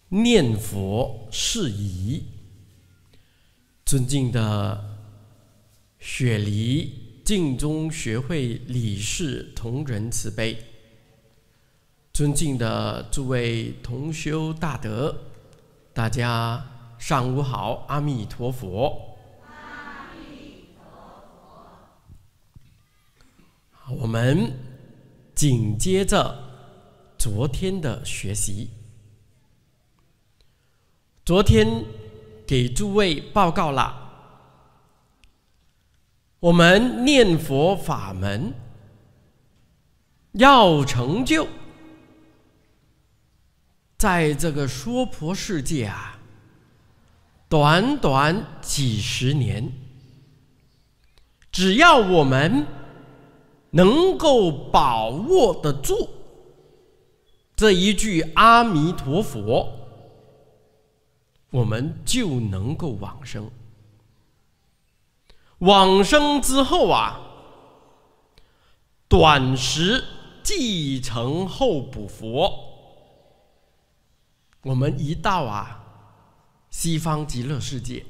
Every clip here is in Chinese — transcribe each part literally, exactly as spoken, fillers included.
念佛事宜，尊敬的雪梨净宗学会理事同仁慈悲，尊敬的诸位同修大德，大家上午好，阿弥陀佛。 阿弥陀佛。我们紧接着昨天的学习。昨天给诸位报告了，我们念佛法门要成就，在这个娑婆世界啊，短短几十年，只要我们能够把握得住这一句阿弥陀佛，我们就能够往生。往生之后啊，短时继承候补佛，我们一到啊西方极乐世界，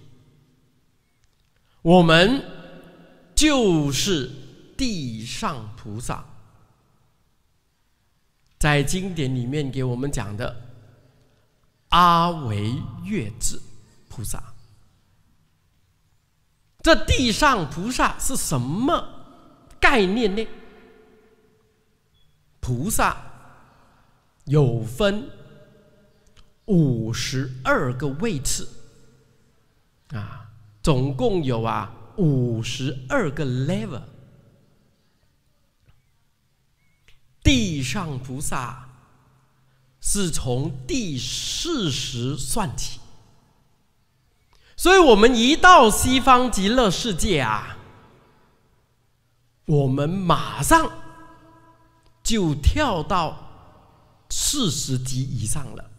我们就是地上菩萨。在经典里面给我们讲的阿惟越致菩萨，这地上菩萨是什么概念呢？菩萨有分五十二个位次啊，总共有啊五十二个 level。地上菩萨是从第四十算起，所以我们一到西方极乐世界啊，我们马上就跳到四十级以上了。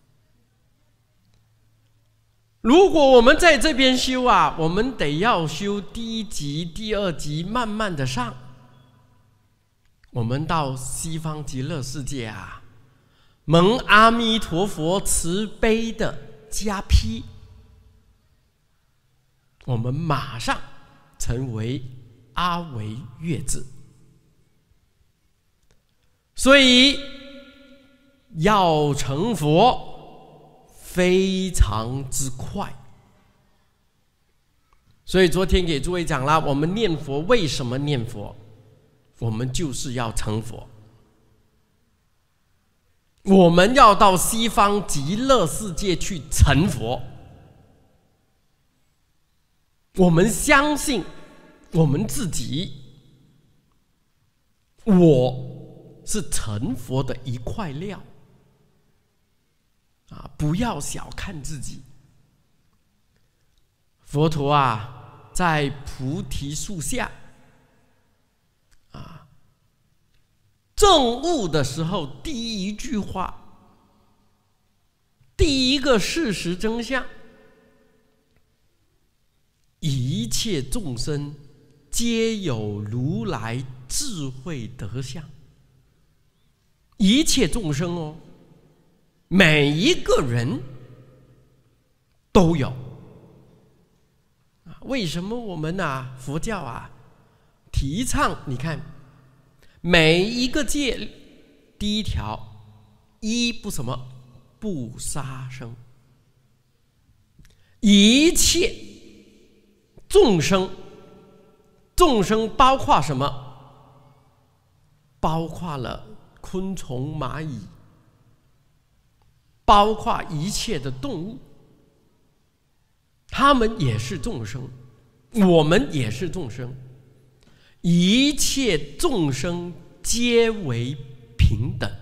如果我们在这边修啊，我们得要修第一级、第二级，慢慢的上。我们到西方极乐世界啊，蒙阿弥陀佛慈悲的加披，我们马上成为阿惟越致。所以要成佛非常之快。所以昨天给诸位讲了，我们念佛为什么念佛？我们就是要成佛。我们要到西方极乐世界去成佛。我们相信我们自己，我是成佛的一块料啊！不要小看自己。佛陀啊，在菩提树下啊证悟的时候，第一句话，第一个事实真相，一切众生皆有如来智慧德相。一切众生哦，每一个人都有。为什么我们啊佛教啊提倡？你看每一个戒，第一条，一不什么不杀生。一切众生，众生包括什么？包括了昆虫、蚂蚁，包括一切的动物，他们也是众生，我们也是众生。一切众生皆为平等。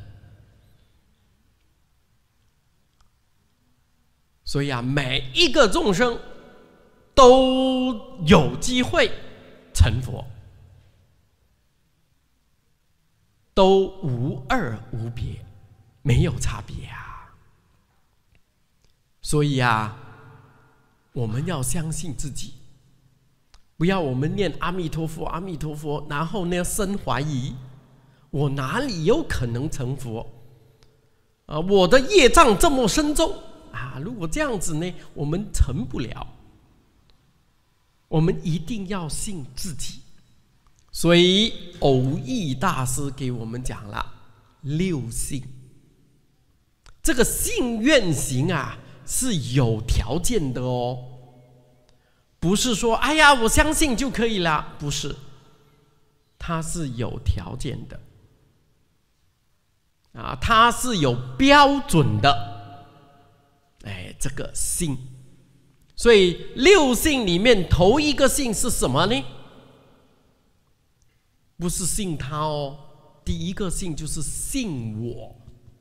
所以啊，每一个众生都有机会成佛，都无二无别，没有差别啊。所以啊，我们要相信自己，不要我们念阿弥陀佛阿弥陀佛，然后呢生怀疑，我哪里有可能成佛？ 啊，我的业障这么深重啊，如果这样子呢，我们成不了。我们一定要信自己。所以偶益大师给我们讲了六信。这个信愿行啊是有条件的哦，不是说哎呀我相信就可以了，不是，它是有条件的啊，它是有标准的。哎，这个信，所以六信里面头一个信是什么呢？不是信他哦，第一个信就是信我，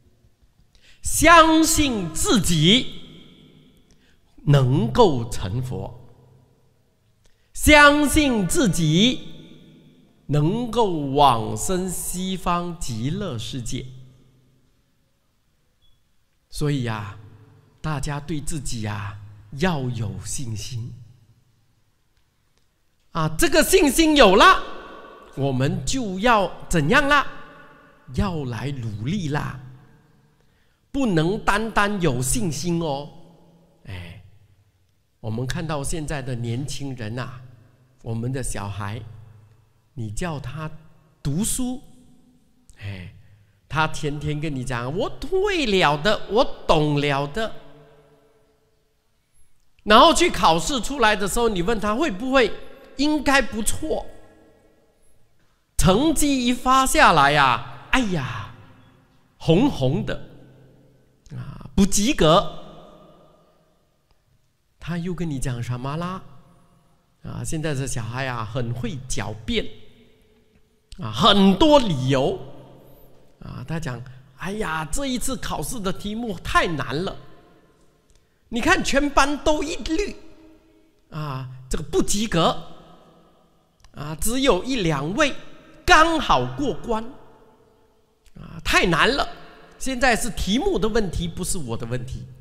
相信自己能够成佛，相信自己能够往生西方极乐世界。所以啊，大家对自己啊要有信心啊，这个信心有了，我们就要怎样啦？要来努力啦，不能单单有信心哦。哎，我们看到现在的年轻人啊，我们的小孩，你叫他读书，哎，他天天跟你讲我会了的，我懂了的。然后去考试出来的时候，你问他会不会，应该不错。成绩一发下来呀、啊，哎呀，红红的啊，不及格。他又跟你讲什么啦？啊，现在的小孩啊，很会狡辩啊，很多理由啊。他讲，哎呀，这一次考试的题目太难了，你看全班都一律啊，这个不及格啊，只有一两位刚好过关啊，太难了。现在是题目的问题，不是我的问题。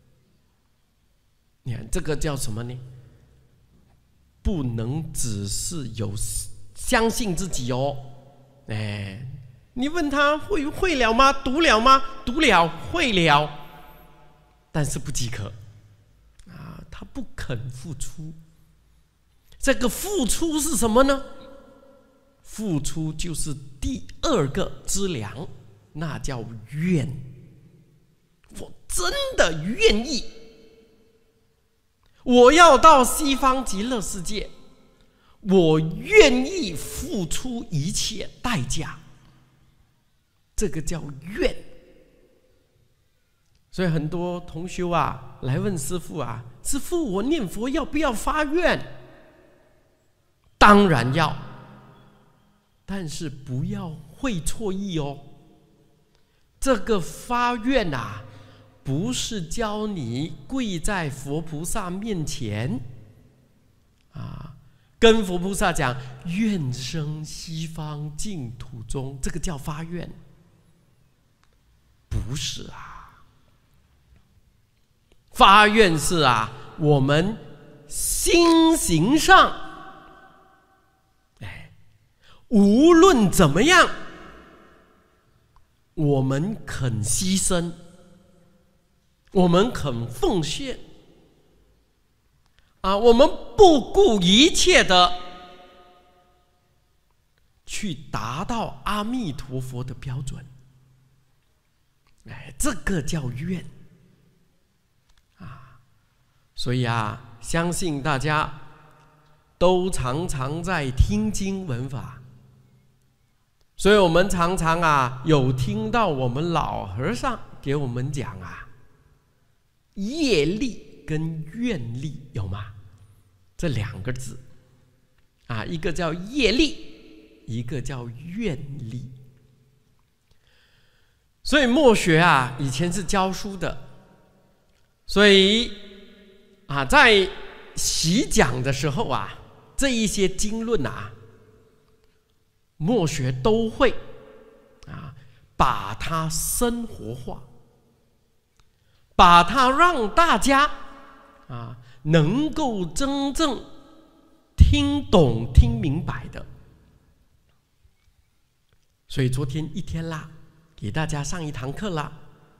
你看这个叫什么呢？不能只是有相信自己哦。哎，你问他会会了吗？读了吗？读了，会了，但是不及格啊，他不肯付出。这个付出是什么呢？付出就是第二个资粮，那叫愿。我真的愿意，我要到西方极乐世界，我愿意付出一切代价，这个叫愿。所以很多同修啊来问师父啊，师父我念佛要不要发愿？当然要，但是不要会错意哦。这个发愿啊，不是教你跪在佛菩萨面前啊，跟佛菩萨讲愿生西方净土中，这个叫发愿，不是啊。发愿是啊，我们心行上，哎，无论怎么样，我们肯牺牲，我们肯奉献啊，我们不顾一切的去达到阿弥陀佛的标准。哎，这个叫愿啊。所以啊，相信大家都常常在听经闻法，所以我们常常啊有听到我们老和尚给我们讲啊，业力跟愿力有吗？这两个字啊，一个叫业力，一个叫愿力。所以默学啊，以前是教书的，所以啊，在习讲的时候啊，这一些经论啊，默学都会啊，把它生活化，把它让大家啊能够真正听懂、听明白的。所以昨天一天啦，给大家上一堂课啦，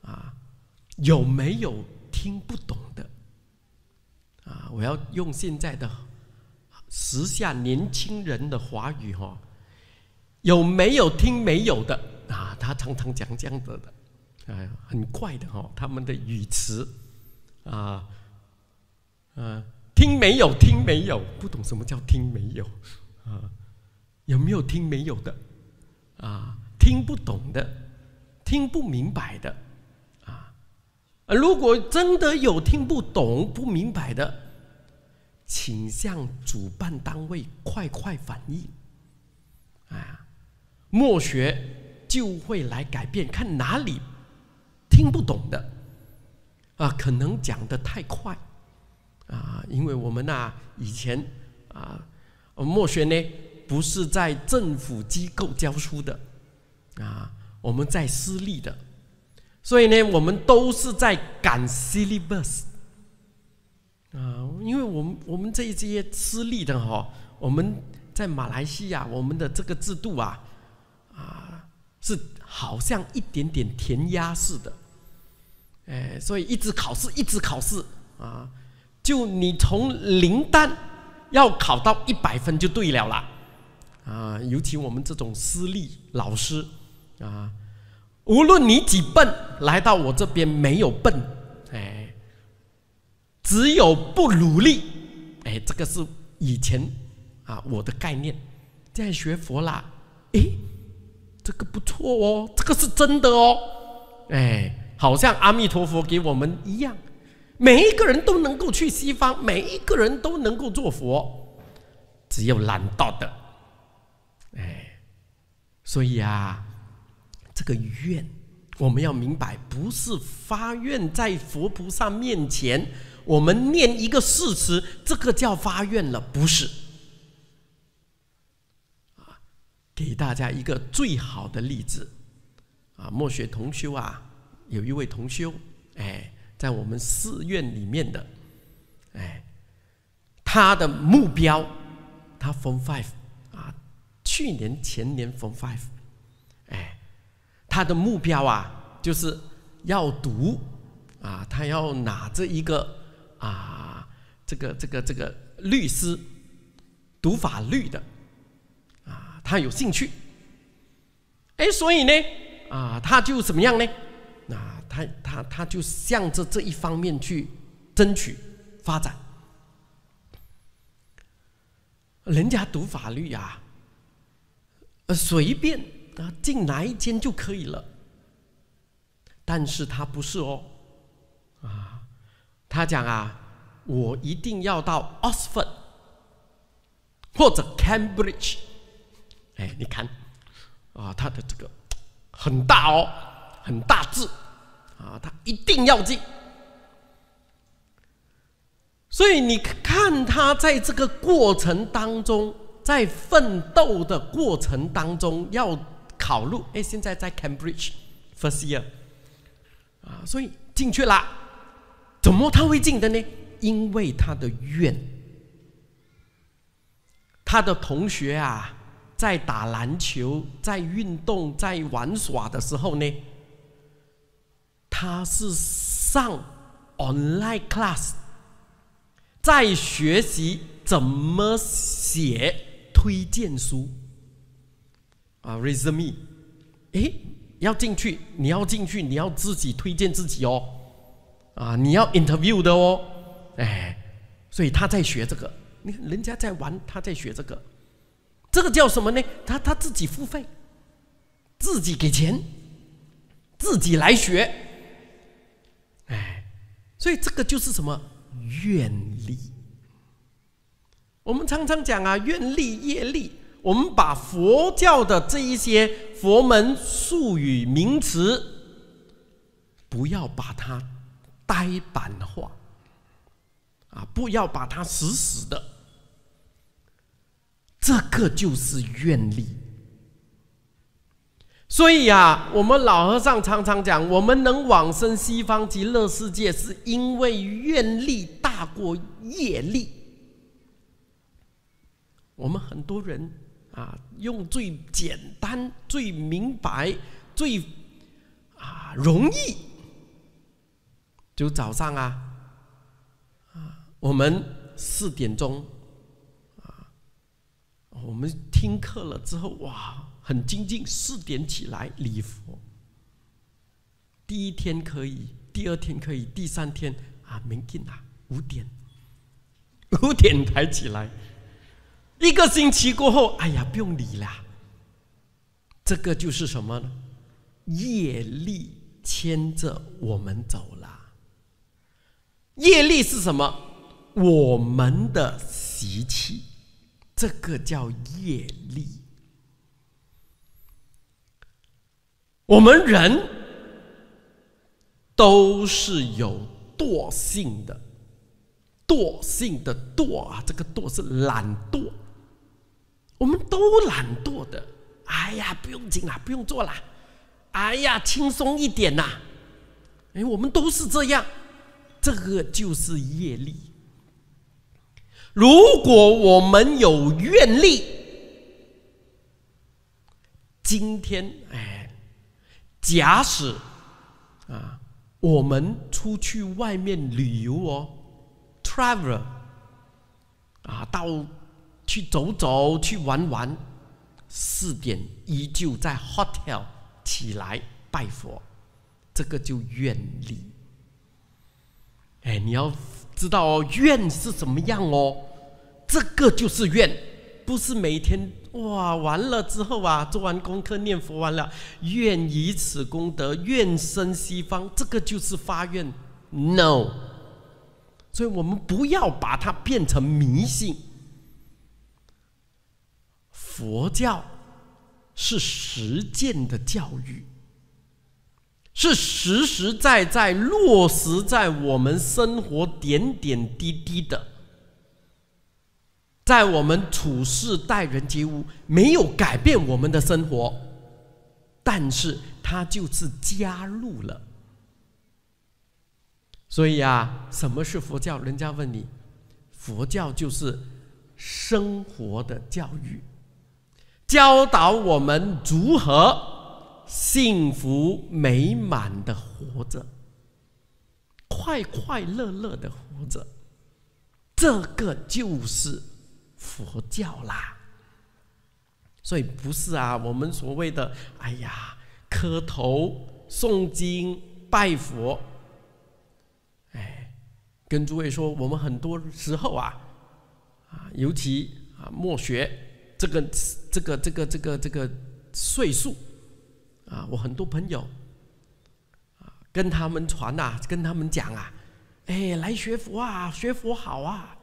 啊，有没有听不懂的？啊，我要用现在的时下年轻人的华语哈、哦，有没有听没有的啊？他常常讲这样子的，哎，很怪的哈、哦，他们的语词啊，啊，听没有，听没有，不懂什么叫听没有啊？有没有听没有的？啊，听不懂的，听不明白的，啊，如果真的有听不懂、不明白的，请向主办单位快快反映，啊，默学就会来改变，看哪里听不懂的，啊，可能讲得太快，啊，因为我们啊以前啊默学呢不是在政府机构教书的，啊，我们在私立的，所以呢我们都是在赶 syllabus。啊，因为我们我们这一些私立的哈，我们在马来西亚，我们的这个制度啊，啊，是好像一点点填鸭式的，哎，所以一直考试，一直考试啊，就你从零蛋要考到一百分就对了啦，啊，尤其我们这种私立老师啊，无论你几笨，来到我这边没有笨，哎。只有不努力，哎，这个是以前啊我的概念。现在学佛啦，哎，这个不错哦，这个是真的哦，哎，好像阿弥陀佛给我们一样，每一个人都能够去西方，每一个人都能够做佛，只有懒惰的，哎，所以啊，这个愿我们要明白，不是发愿在佛菩萨面前。我们念一个誓词，这个叫发愿了，不是。啊，给大家一个最好的例子，啊，默学同修啊，有一位同修，哎，在我们寺院里面的，哎，他的目标，他 Form Five 啊，去年前年 Form Five， 哎，他的目标啊，就是要读啊，他要拿这一个。啊，这个这个这个律师读法律的啊，他有兴趣，哎，所以呢，啊，他就怎么样呢？啊，他他他就向着这一方面去争取发展。人家读法律啊，呃，随便啊进哪一间就可以了，但是他不是哦，啊。他讲啊，我一定要到 Oxford 或者 Cambridge， 哎，你看啊，他的这个很大哦，很大字啊，他一定要进。所以你看他在这个过程当中，在奋斗的过程当中，要考入，哎，现在在 Cambridge first year 啊，所以进去啦。怎么他会进的呢？因为他的愿，他的同学啊，在打篮球、在运动、在玩耍的时候呢，他是上 online class， 在学习怎么写推荐书啊 ，resume， 哎，要进去，你要进去，你要自己推荐自己哦。啊，你要 interview 的哦，哎，所以他在学这个，你看人家在玩，他在学这个，这个叫什么呢？他他自己付费，自己给钱，自己来学，哎，所以这个就是什么愿力。我们常常讲啊，愿力、业力，我们把佛教的这一些佛门术语名词，不要把它呆板化啊，不要把它死死的，这个就是愿力。所以啊，我们老和尚常常讲，我们能往生西方极乐世界，是因为愿力大过业力。我们很多人啊，用最简单、最明白、最啊容易就早上啊，啊，我们四点钟，啊，我们听课了之后，哇，很精进，四点起来礼佛。第一天可以，第二天可以，第三天啊，没劲啊，五点，五点才起来。一个星期过后，哎呀，不用理啦。这个就是什么呢？业力牵着我们走了。业力是什么？我们的习气，这个叫业力。我们人都是有惰性的，惰性的惰啊，这个惰是懒惰，我们都懒惰的。哎呀，不用紧啦，不用做啦，哎呀，轻松一点啦。哎，我们都是这样。这个就是业力。如果我们有愿力，今天哎，假使啊，我们出去外面旅游哦 ，travel 啊，到去走走，去玩玩，四点依旧在 hotel 起来拜佛，这个就愿力。哎，你要知道哦，愿是怎么样哦？这个就是愿，不是每天哇完了之后啊，做完功课念佛完了，愿以此功德，愿生西方，这个就是发愿 ，no。所以我们不要把它变成迷信。佛教是实践的教育。是实实在在落实在我们生活点点滴滴的，在我们处事待人接物，没有改变我们的生活，但是它就是加入了。所以啊，什么是佛教？人家问你，佛教就是生活的教育，教导我们如何幸福美满的活着，快快乐乐的活着，这个就是佛教啦。所以不是啊，我们所谓的哎呀，磕头、诵经、拜佛，哎，跟诸位说，我们很多时候啊，啊，尤其啊，末学这个这个这个这个这个岁数。啊，我很多朋友啊，跟他们传啊，跟他们讲啊，哎，来学佛啊，学佛好啊。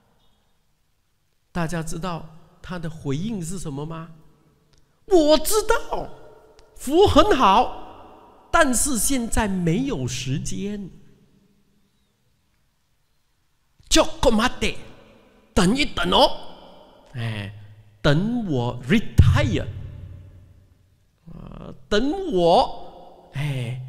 大家知道他的回应是什么吗？我知道佛很好，但是现在没有时间。就干嘛的？等一等哦，哎，等我 retire。呃，等我哎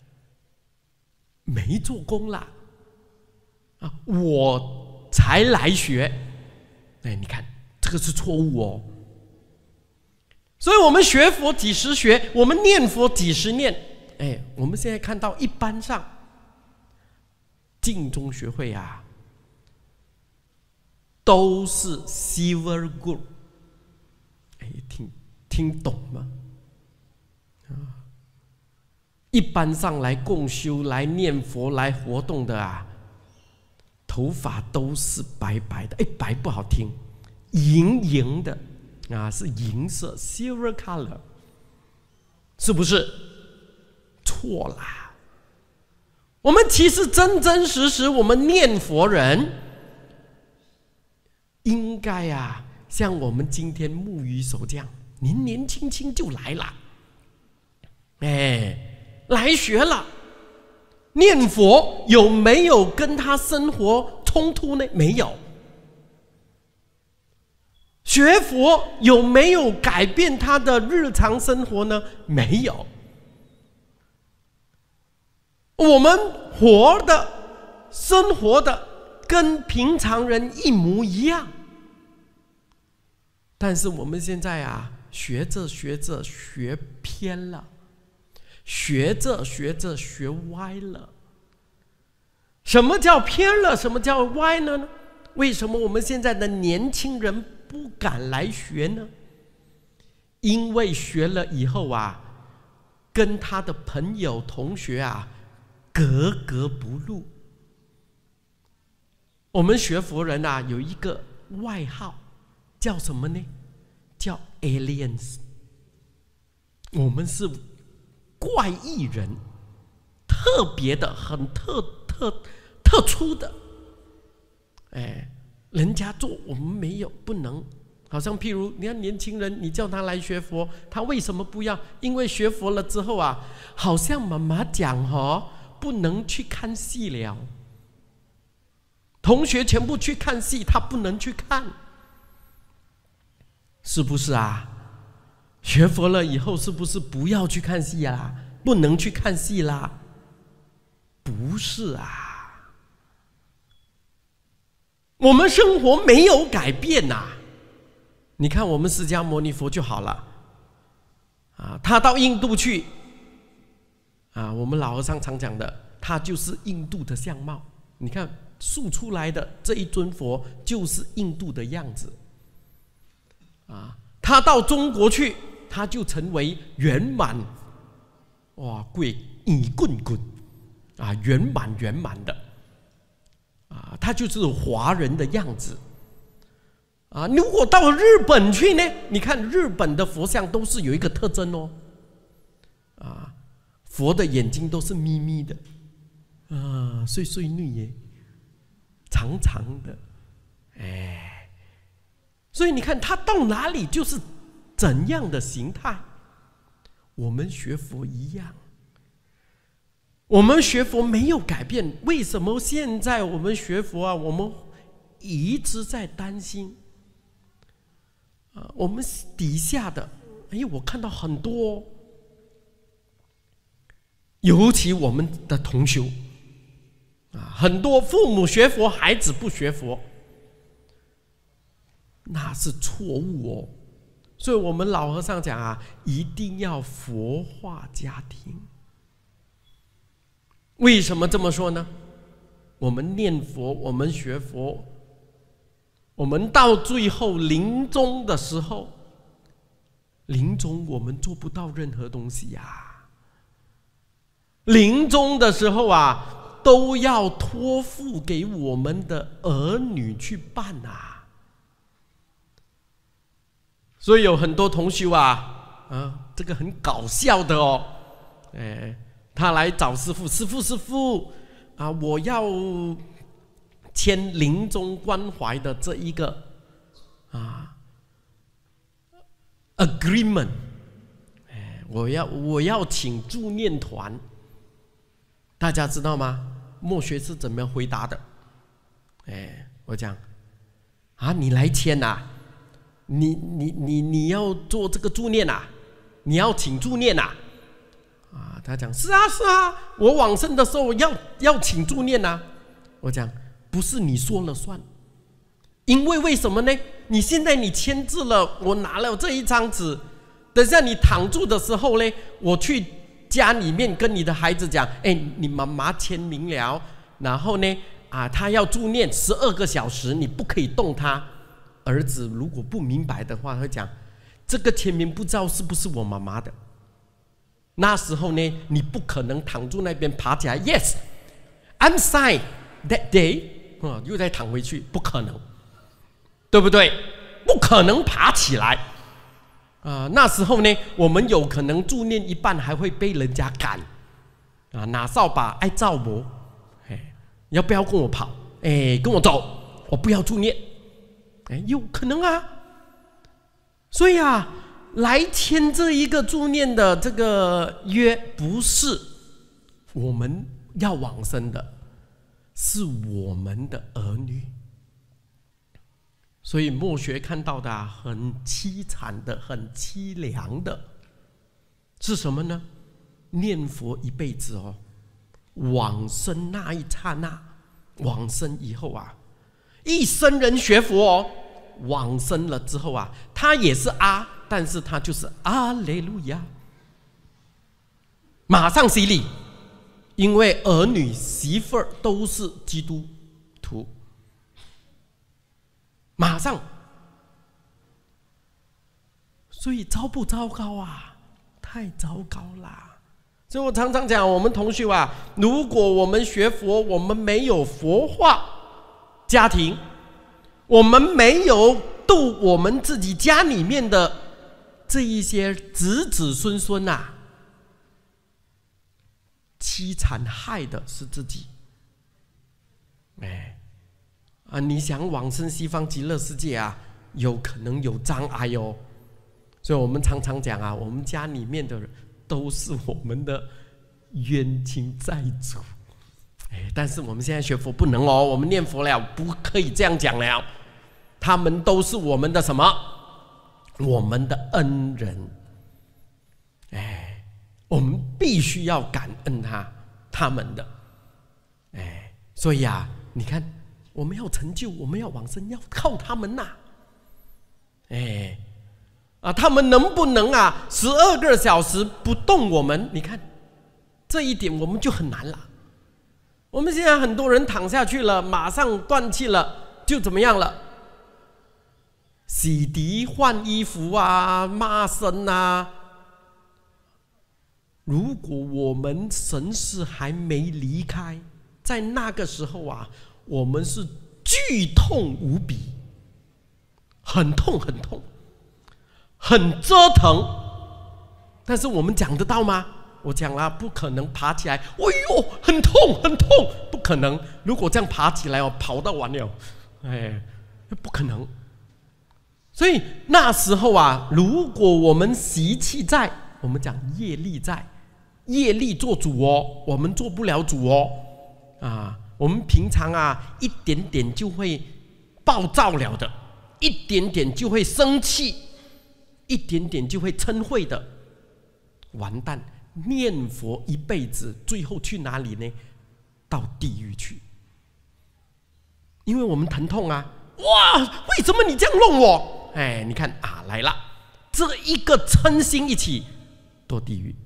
没做工了啊，我才来学。哎，你看这个是错误哦。所以我们学佛几时学，我们念佛几时念。哎，我们现在看到一般上净宗学会啊，都是 silver group。哎，听听懂吗？一般上来共修、来念佛、来活动的啊，头发都是白白的，哎，白不好听，银银的啊，是银色 （silver color）， 是不是？错啦！我们其实真真实实，我们念佛人应该啊，像我们今天木鱼手这样，年年轻轻就来了，哎。来学了，念佛有没有跟他生活冲突呢？没有。学佛有没有改变他的日常生活呢？没有。我们活的、生活的跟平常人一模一样，但是我们现在啊，学着学着学偏了。学着学着学歪了， 什么叫偏了？什么叫歪了呢？为什么我们现在的年轻人不敢来学呢？因为学了以后啊，跟他的朋友同学啊格格不入。我们学佛人啊有一个外号叫什么呢？叫 aliens。 我们是怪异人，特别的，很特特特殊的。哎，人家做我们没有，不能。好像譬如你看年轻人，你叫他来学佛，他为什么不要？因为学佛了之后啊，好像妈妈讲哦，不能去看戏了。同学全部去看戏，他不能去看，是不是啊？学佛了以后，是不是不要去看戏啦？不能去看戏啦？不是啊。我们生活没有改变呐、啊。你看我们释迦牟尼佛就好了，啊，他到印度去，啊，我们老和尚常讲的，他就是印度的相貌。你看塑出来的这一尊佛就是印度的样子，啊，他到中国去，他就成为圆满，哇，贵一棍棍，啊，圆满圆满的，啊，他就是华人的样子。啊，如果到日本去呢？你看日本的佛像都是有一个特征哦，啊，佛的眼睛都是眯眯的，啊，碎碎念耶，长长的，哎，所以你看他到哪里就是怎样的形态。我们学佛一样，我们学佛没有改变，为什么现在我们学佛啊？我们一直在担心。我们底下的，哎，我看到很多，尤其我们的同修啊，很多父母学佛，孩子不学佛，那是错误哦。所以我们老和尚讲啊，一定要佛化家庭。为什么这么说呢？我们念佛，我们学佛，我们到最后临终的时候，临终我们做不到任何东西呀、啊。临终的时候啊，都要托付给我们的儿女去办啊。所以有很多同修啊，啊，这个很搞笑的哦，哎，他来找师父，师父师父啊，我要签临终关怀的这一个啊 agreement， 哎，我要我要请助念团，大家知道吗？默学是怎么样回答的？哎，我讲啊，你来签呐、啊，你你你你要做这个助念呐、啊，你要请助念呐、啊，啊，他讲是啊是啊，我往生的时候要要请助念呐、啊，我讲。不是你说了算，因为为什么呢？你现在你签字了，我拿了这一张纸，等下你躺住的时候呢，我去家里面跟你的孩子讲，哎，你妈妈签名了，然后呢，啊，他要助念十二个小时，你不可以动他。儿子如果不明白的话，会讲这个签名不知道是不是我妈妈的。那时候呢，你不可能躺住那边爬起来 ，Yes, I'm signed that day。嗯，又再躺回去，不可能，对不对？不可能爬起来啊、呃！那时候呢，我们有可能助念一半，还会被人家赶啊，拿扫把爱照我，哎，要不要跟我跑？哎，跟我走，我不要助念，哎，有可能啊。所以啊，来签这一个助念的这个约，不是我们要往生的。是我们的儿女，所以默学看到的、啊、很凄惨的、很凄凉的，是什么呢？念佛一辈子哦，往生那一刹那，往生以后啊，一生人学佛哦，往生了之后啊，他也是阿，但是他就是阿雷路亚，马上洗礼。 因为儿女媳妇儿都是基督徒，马上，所以糟不糟糕啊？太糟糕啦！所以我常常讲，我们同学啊，如果我们学佛，我们没有佛化家庭，我们没有度我们自己家里面的这一些子子孙孙啊，凄惨害的是自己。哎，啊，你想往生西方极乐世界啊，有可能有障碍哦。所以我们常常讲啊，我们家里面的人都是我们的冤亲债主。哎，但是我们现在学佛不能哦，我们念佛了不可以这样讲了。他们都是我们的什么？我们的恩人。哎，我们必须要感恩他他们的。哎，所以啊，你看，我们要成就，我们要往生，要靠他们呐、啊。哎，啊，他们能不能啊，十二个小时不动我们？你看，这一点我们就很难了。我们现在很多人躺下去了，马上断气了，就怎么样了？洗涤换衣服啊，骂声啊。如果我们神识还没离开，在那个时候啊，我们是剧痛无比，很痛很痛，很折腾。但是我们讲得到吗？我讲了，不可能爬起来，哎呦，很痛很痛，不可能。如果这样爬起来哦，跑到完了，哎，不可能。所以那时候啊，如果我们习气在，我们讲业力在，业力做主哦，我们做不了主哦。啊，我们平常啊，一点点就会暴躁了的，一点点就会生气，一点点就会嗔恚的，完蛋！念佛一辈子，最后去哪里呢？到地狱去。因为我们疼痛啊！哇，为什么你这样弄我？哎，你看啊，来了，这一个嗔心一起堕地狱。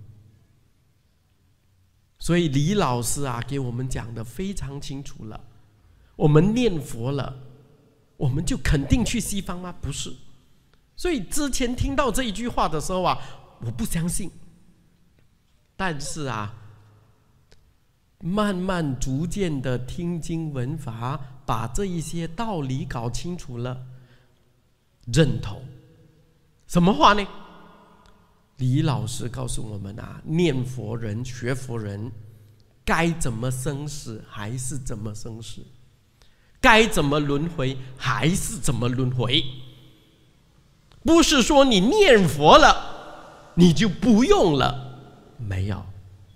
所以李老师啊，给我们讲的非常清楚了。我们念佛了，我们就肯定去西方吗？不是。所以之前听到这一句话的时候啊，我不相信。但是啊，慢慢逐渐的听经闻法，把这一些道理搞清楚了，认同。什么话呢？李老师告诉我们啊，念佛人、学佛人该怎么生死还是怎么生死，该怎么轮回还是怎么轮回。不是说你念佛了，你就不用了。没有，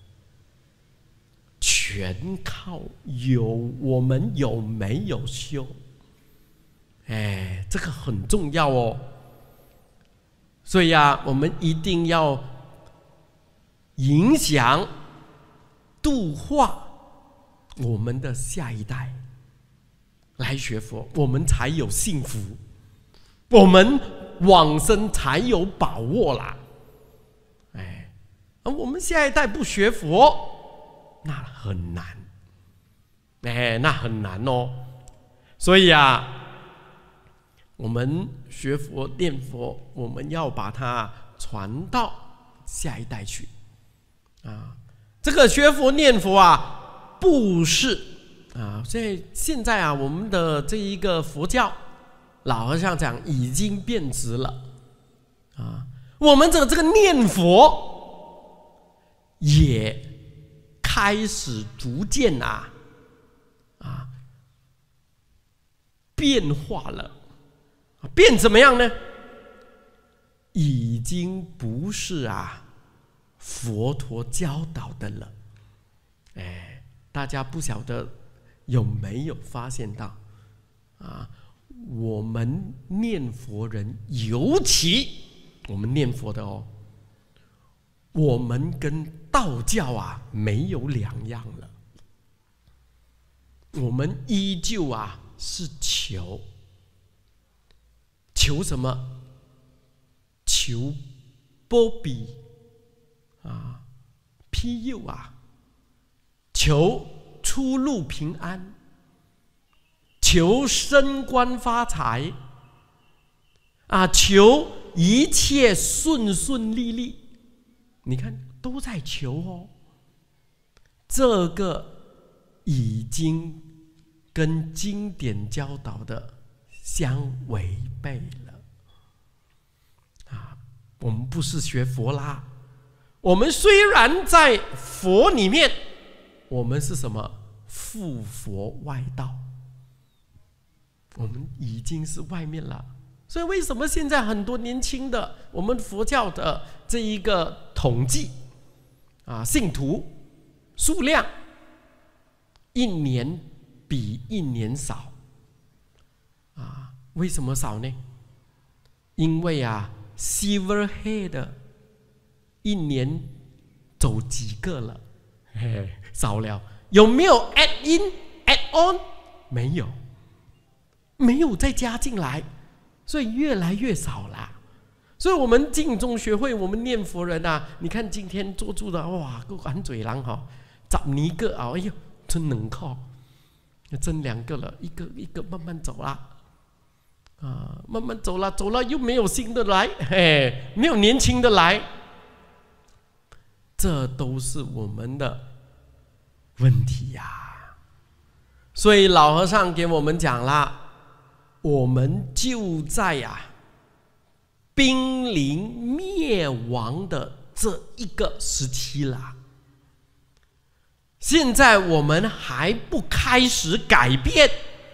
全靠有我们有没有修。哎，这个很重要哦。所以啊，我们一定要影响、度化我们的下一代来学佛，我们才有幸福，我们往生才有把握啦。哎，而我们下一代不学佛，那很难，哎，那很难哦。所以啊，我们学佛念佛，我们要把它传到下一代去啊。这个学佛念佛啊，不是啊，所以现在啊，我们的这一个佛教，老和尚讲已经变质了啊。我们的这个念佛也开始逐渐啊啊变化了。变怎么样呢？已经不是啊佛陀教导的了。哎，大家不晓得有没有发现到啊？我们念佛人，尤其我们念佛的哦，我们跟道教啊没有两样了。我们依旧啊是求。求什么？求波比啊，庇佑啊， 求出入平安，求升官发财，啊，求一切顺顺利利。你看，都在求哦。这个已经跟经典教导的相违背了。啊，我们不是学佛啦。我们虽然在佛里面，我们是什么？附佛外道。我们已经是外面了。所以为什么现在很多年轻的我们佛教的这一个统计啊，信徒数量一年比一年少啊？为什么少呢？因为啊 ，Silverhead 一年走几个了，嘿，少了。有没有 add in add on？ 没有，没有再加进来。所以越来越少啦。所以我们净宗学会，我们念佛人啊，你看今天坐住的，哇，个管嘴狼哈，十二个啊，哎呦，真能靠，真两个了，一个一个慢慢走啦，啊，慢慢走了，走了又没有新的来，嘿，没有年轻的来，这都是我们的问题呀、啊。所以老和尚给我们讲啦。我们就在呀、啊、濒临灭亡的这一个时期了。现在我们还不开始改变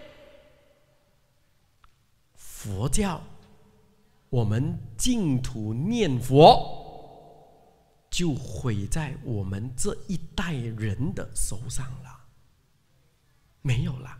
佛教，我们净土念佛就毁在我们这一代人的手上了，没有了。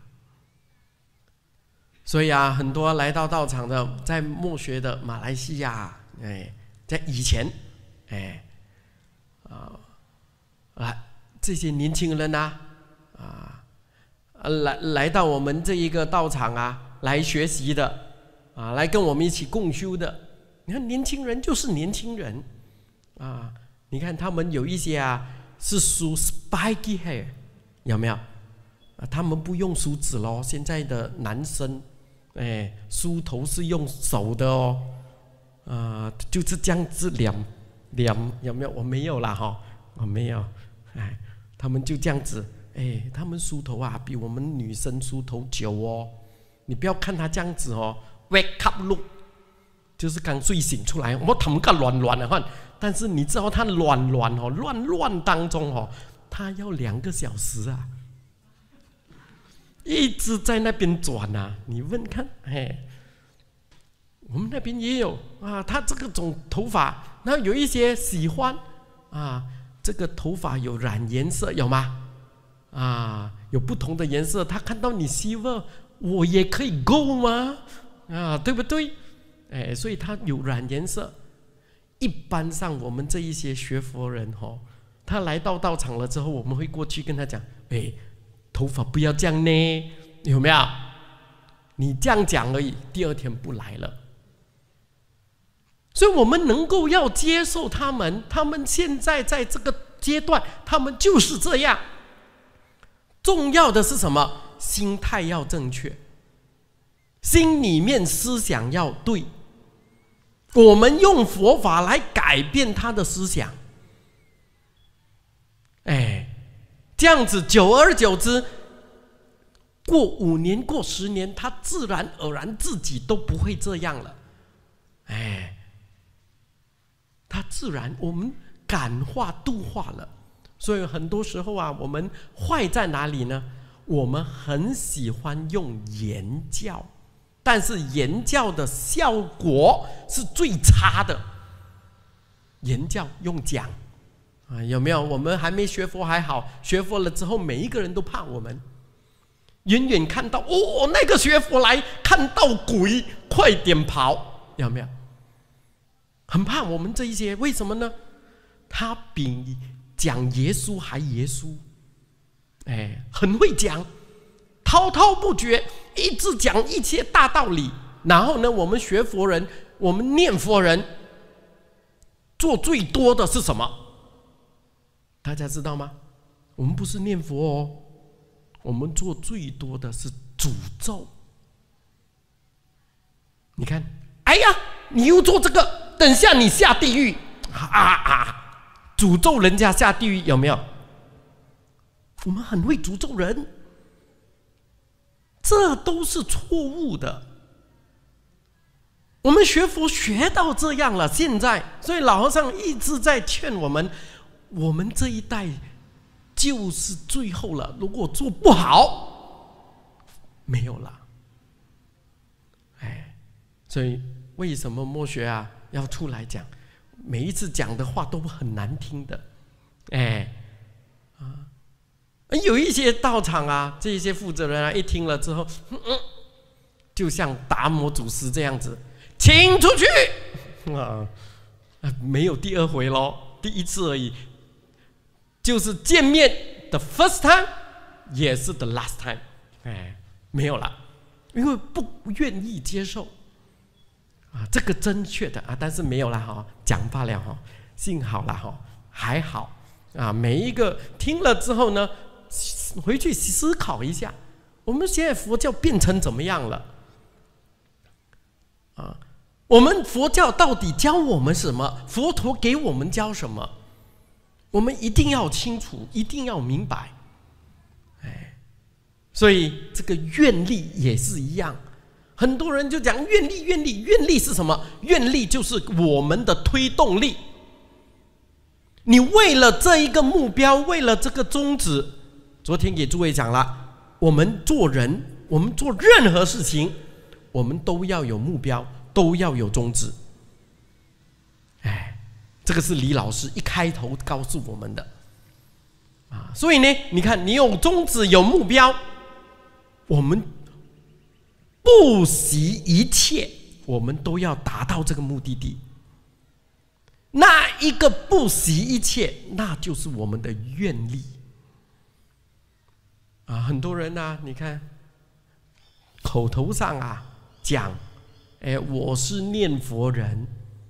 所以啊，很多来到道场的，在默学的马来西亚，哎，在以前，哎，啊，来这些年轻人呐、啊，啊，来来到我们这一个道场啊，来学习的，啊，来跟我们一起共修的。你看，年轻人就是年轻人，啊，你看他们有一些啊是梳 spiky hair， 有没有？啊，他们不用梳子咯，现在的男生。哎，梳头是用手的哦，啊、呃，就是这样子两两有没有？我没有啦哈，我没有，哎，他们就这样子，哎，他们梳头啊，比我们女生梳头久哦。你不要看他这样子哦 ，wake up look， 就是刚睡醒出来，我他们个乱乱的哈，但是你知道他乱乱哦，乱乱当中哦，他要两个小时啊。一直在那边转呐、啊，你问看，嘿，我们那边也有啊。他这个种头发，那有一些喜欢啊，这个头发有染颜色，有吗？啊，有不同的颜色。他看到你媳妇，我也可以 go 吗？啊，对不对？哎，所以他有染颜色。一般上我们这一些学佛人哦，他来到道场了之后，我们会过去跟他讲，哎。头发不要这样呢，有没有？你这样讲而已，第二天不来了。所以我们能够要接受他们，他们现在在这个阶段，他们就是这样。重要的是什么？心态要正确，心里面思想要对。我们用佛法来改变他的思想，哎。这样子，久而久之，过五年、过十年，他自然而然自己都不会这样了。哎，他自然我们感化度化了。所以很多时候啊，我们坏在哪里呢？我们很喜欢用言教，但是言教的效果是最差的。言教用讲。啊，有没有？我们还没学佛还好，学佛了之后，每一个人都怕我们。远远看到哦，那个学佛来，看到鬼，快点跑，有没有？很怕我们这一些，为什么呢？他比讲耶稣还耶稣，哎，很会讲，滔滔不绝，一直讲一些大道理。然后呢，我们学佛人，我们念佛人，做最多的是什么？大家知道吗？ 我们不是念佛哦，我们做最多的是诅咒。你看，哎呀，你又做这个，等下你下地狱啊啊！诅咒人家下地狱有没有？我们很会诅咒人，这都是错误的。我们学佛学到这样了，现在，所以老和尚一直在劝我们，我们这一代就是最后了。如果做不好，没有了。哎，所以为什么默学啊要出来讲？每一次讲的话都很难听的，哎，啊，有一些道场啊，这些负责人啊，一听了之后，嗯，就像达摩祖师这样子。请出去啊！没有第二回咯，第一次而已。就是见面的 first time， 也是 the last time。哎，没有了，因为不愿意接受啊，这个正确的啊，但是没有了哈，讲罢了哈，幸好了哈，还好啊。每一个听了之后呢，回去思考一下，我们现在佛教变成怎么样了？啊，我们佛教到底教我们什么？佛陀给我们教什么？我们一定要清楚，一定要明白。哎，所以这个愿力也是一样。很多人就讲愿力，愿力，愿力是什么？愿力就是我们的推动力。你为了这一个目标，为了这个宗旨，昨天给诸位讲了，我们做人，我们做任何事情，我们都要有目标，都要有宗旨。哎，这个是李老师一开头告诉我们的啊。所以呢，你看，你有宗旨，有目标，我们不惜一切，我们都要达到这个目的地。那一个不惜一切，那就是我们的愿力啊。很多人啊，你看口头上啊讲，哎，我是念佛人，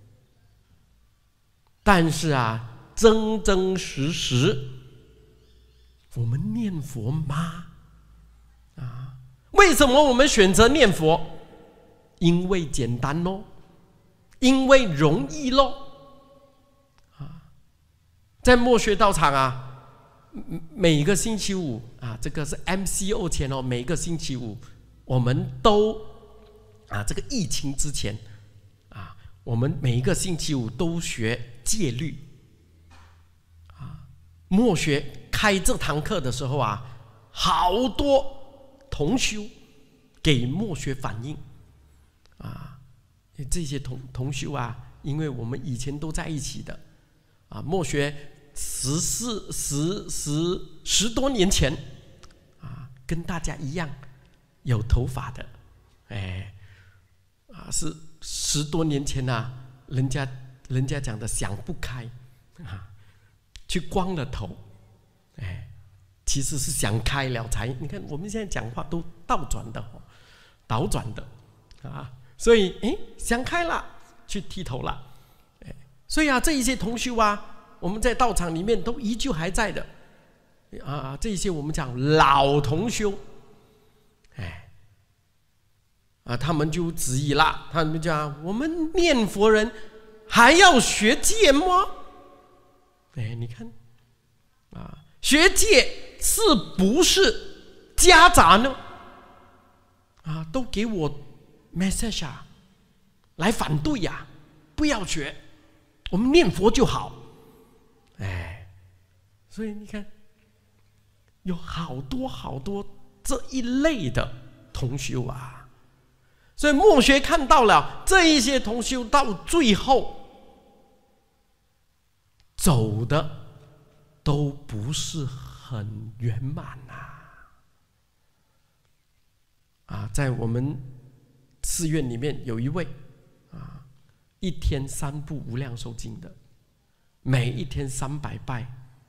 但是啊，真真实实，我们念佛吗？啊，为什么我们选择念佛？因为简单咯，因为容易咯。啊，在默学道场啊，每个星期五啊，这个是 M C O 前哦，每个星期五我们都啊，这个疫情之前啊，我们每一个星期五都学戒律啊。默学开这堂课的时候啊，好多同修给默学反应啊，这些同同修啊，因为我们以前都在一起的啊，默学十四十十十多年前啊，跟大家一样有头发的，哎。啊，是十多年前啊，人家人家讲的想不开啊，去光了头，哎，其实是想开了才。你看我们现在讲话都倒转的，倒转的啊，所以哎，想开了，去剃头了，哎，所以啊，这一些同修啊，我们在道场里面都依旧还在的啊，这一些我们讲老同修，哎。啊，他们就质疑啦，他们讲我们念佛人还要学戒吗？哎，你看，啊，学戒是不是夹杂呢？啊，都给我 message 啊，来反对呀、啊，不要学，我们念佛就好。哎，所以你看，有好多好多这一类的同修啊。所以默学看到了这一些同修到最后走的都不是很圆满呐、啊。啊，在我们寺院里面有一位啊，一天三部无量寿经的，每一天三百拜，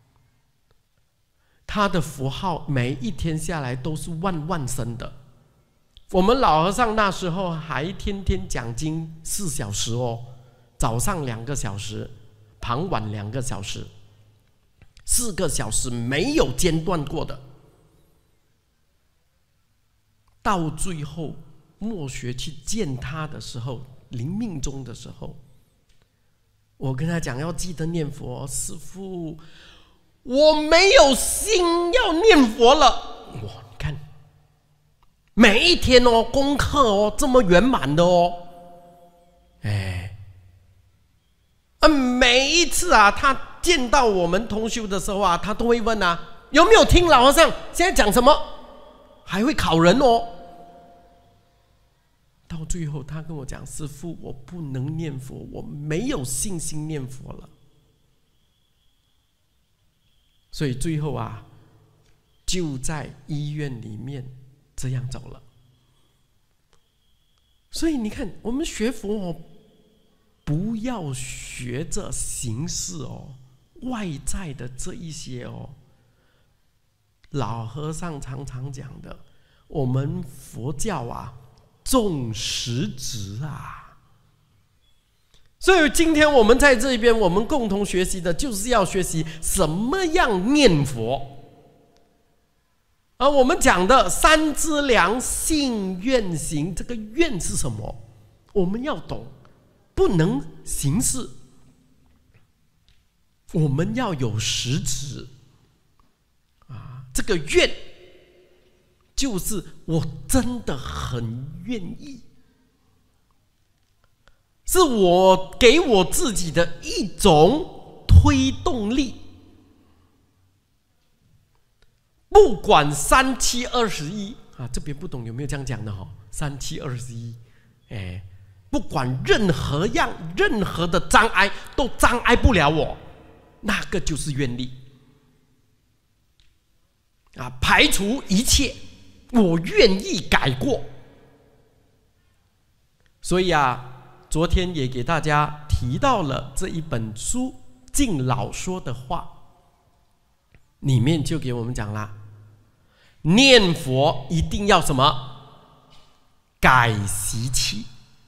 他的佛号每一天下来都是万万声的。我们老和尚那时候还天天讲经四小时哦，早上两个小时，傍晚两个小时， 四个小时没有间断过的。到最后末学去见他的时候，临命终的时候，我跟他讲要记得念佛。师父，我没有心要念佛了。哇，你看每一天哦，功课哦这么圆满的哦，哎，啊，每一次啊，他见到我们同修的时候啊，他都会问啊，有没有听老和尚现在讲什么？还会考人哦。到最后，他跟我讲：“师父，我不能念佛，我没有信心念佛了。”所以最后啊，就在医院里面这样走了。所以你看，我们学佛哦，不要学着形式哦，外在的这一些哦。老和尚常常讲的，我们佛教啊，重实质啊。所以今天我们在这边，我们共同学习的就是要学习什么样念佛。而我们讲的三资粮信愿行，这个愿是什么？我们要懂，不能形式，我们要有实质啊。这个愿就是我真的很愿意，是我给我自己的一种推动力。不管三七二十一啊，这边不懂有没有这样讲的哈？三七二十一，哎，不管任何样、任何的障碍都障碍不了我，那个就是愿力啊！排除一切，我愿意改过。所以啊，昨天也给大家提到了这一本书敬老说的话，里面就给我们讲啦。念佛一定要什么？改习气。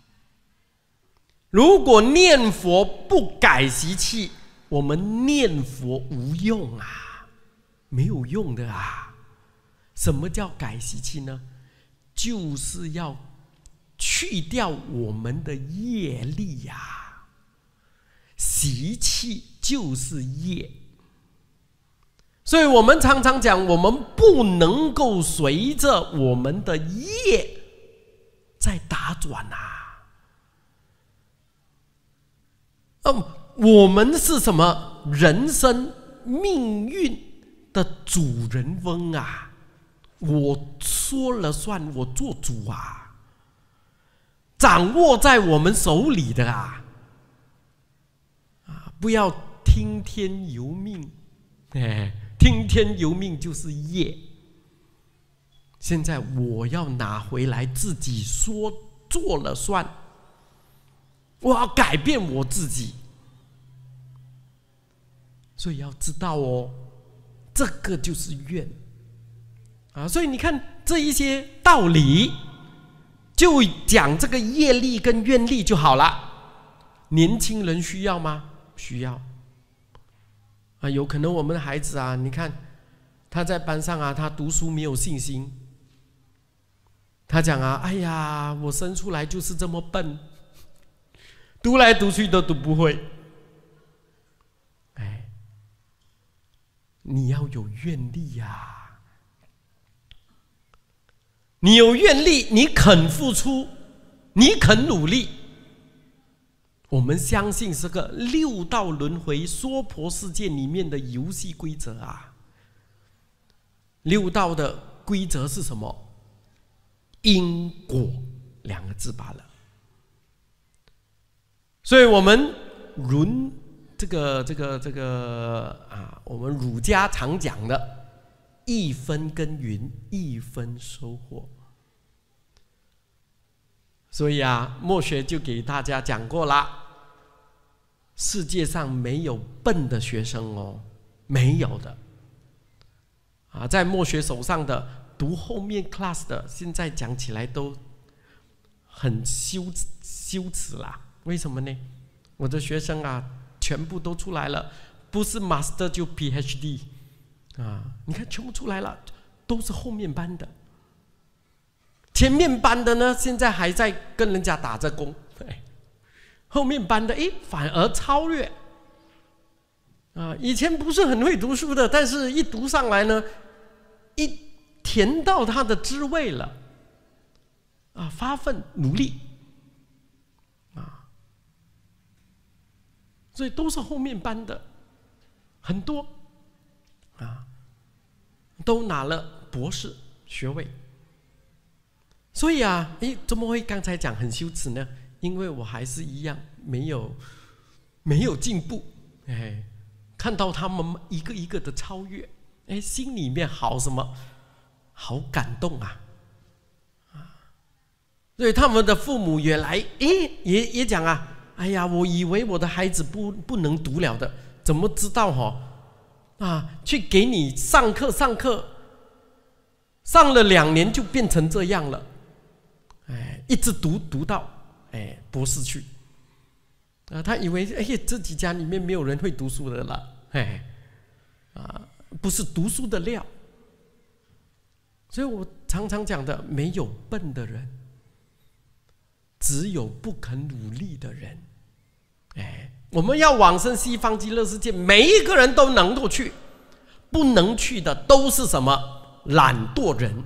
如果念佛不改习气，我们念佛无用啊，没有用的啊。什么叫改习气呢？就是要去掉我们的业力呀、啊。习气就是业。所以我们常常讲，我们不能够随着我们的业在打转啊。嗯，我们是什么？人生命运的主人翁啊！我说了算，我做主啊！掌握在我们手里的啊！啊，不要听天由命，哎。听天由命就是业。现在我要拿回来自己说做了算，我要改变我自己。所以要知道哦，这个就是愿啊。所以你看这一些道理，就讲这个业力跟愿力就好了。年轻人需要吗？需要。啊，有可能我们的孩子啊，你看他在班上啊，他读书没有信心。他讲啊，哎呀，我生出来就是这么笨，读来读去都读不会。哎，你要有愿力呀、啊，你有愿力，你肯付出，你肯努力。我们相信这个六道轮回娑婆世界里面的游戏规则啊。六道的规则是什么？因果两个字罢了。所以我们儒这个这个这个啊，我们儒家常讲的一分耕耘一分收获。所以啊，墨学就给大家讲过啦，世界上没有笨的学生哦，没有的。啊，在墨学手上的读后面 class 的，现在讲起来都很羞羞耻啦。为什么呢？我的学生啊，全部都出来了， 不是 Master 就 P H D 啊！你看全部出来了，都是后面班的。前面班的呢，现在还在跟人家打着工，后面班的哎，反而超越。啊，以前不是很会读书的，但是一读上来呢，一甜到它的滋味了，啊，发奋努力，啊，所以都是后面班的，很多，啊，都拿了博士学位。所以啊，诶，怎么会刚才讲很羞耻呢？因为我还是一样没有没有进步，哎。看到他们一个一个的超越，哎，心里面好什么？好感动啊！啊，所以他们的父母也来，哎，也也讲啊，哎呀，我以为我的孩子不不能读了的，怎么知道哈、哦？啊，去给你上课上课，上了两年就变成这样了，哎，一直读读到哎博士去。啊，他以为哎，自己家里面没有人会读书的了，哎，啊，不是读书的料。所以我常常讲的，没有笨的人，只有不肯努力的人。哎，我们要往生西方极乐世界，每一个人都能够去，不能去的都是什么？懒惰人。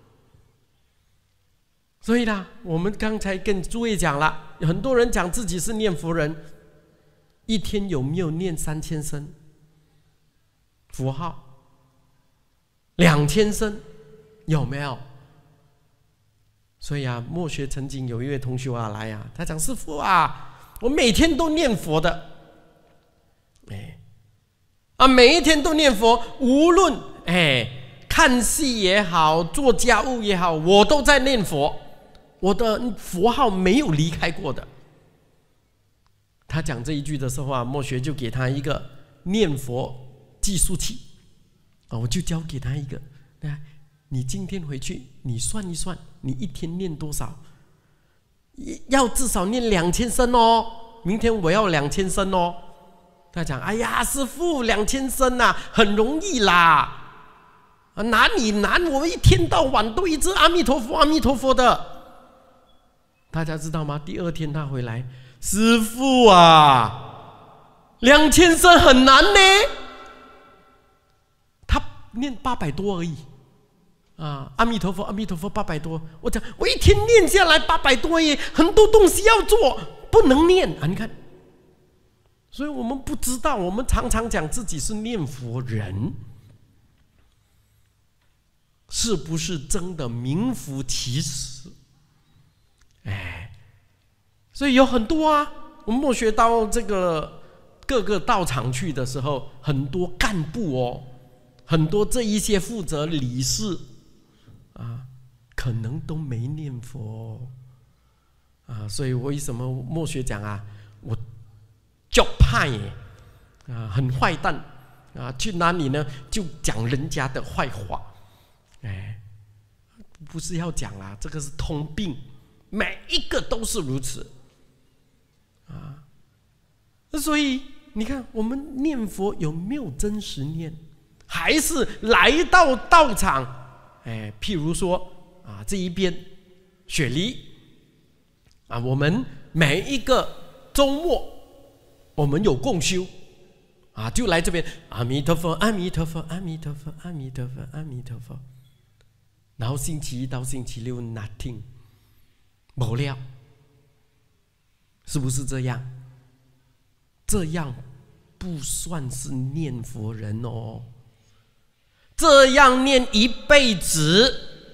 所以啦，我们刚才跟诸位讲了，很多人讲自己是念佛人，一天有没有念三千声符号？两千声有没有？所以啊，墨学曾经有一位同学啊来啊，他讲师父啊，我每天都念佛的，哎，啊，每一天都念佛，无论哎看戏也好，做家务也好，我都在念佛。我的佛号没有离开过的。他讲这一句的时候啊，墨学就给他一个念佛计数器啊，我就交给他一个，你今天回去你算一算，你一天念多少？要至少念两千声哦。明天我要两千声哦。他讲，哎呀，师父，两千声啊，很容易啦，啊，哪里难？我们一天到晚都一直阿弥陀佛，阿弥陀佛的。大家知道吗？第二天他回来，师父啊，两千声很难呢。他念八百多而已，啊，阿弥陀佛，阿弥陀佛，八百多。我讲，我一天念下来八百多耶，很多东西要做，不能念啊！你看，所以我们不知道，我们常常讲自己是念佛人，是不是真的名副其实？哎，所以有很多啊，我们墨学到这个各个道场去的时候，很多干部哦，很多这一些负责理事啊，可能都没念佛啊，所以为什么墨学讲啊，我教派耶啊，很坏蛋啊，去哪里呢就讲人家的坏话，哎，不是要讲啦，这个是通病。每一个都是如此啊，所以你看，我们念佛有没有真实念？还是来到道场，哎，譬如说啊，这一边雪梨啊，我们每一个周末我们有共修啊，就来这边阿弥陀佛，阿弥陀佛，阿弥陀佛，阿弥陀佛，阿弥陀佛。然后星期一到星期六 nothing。没料，是不是这样？这样不算是念佛人哦。这样念一辈子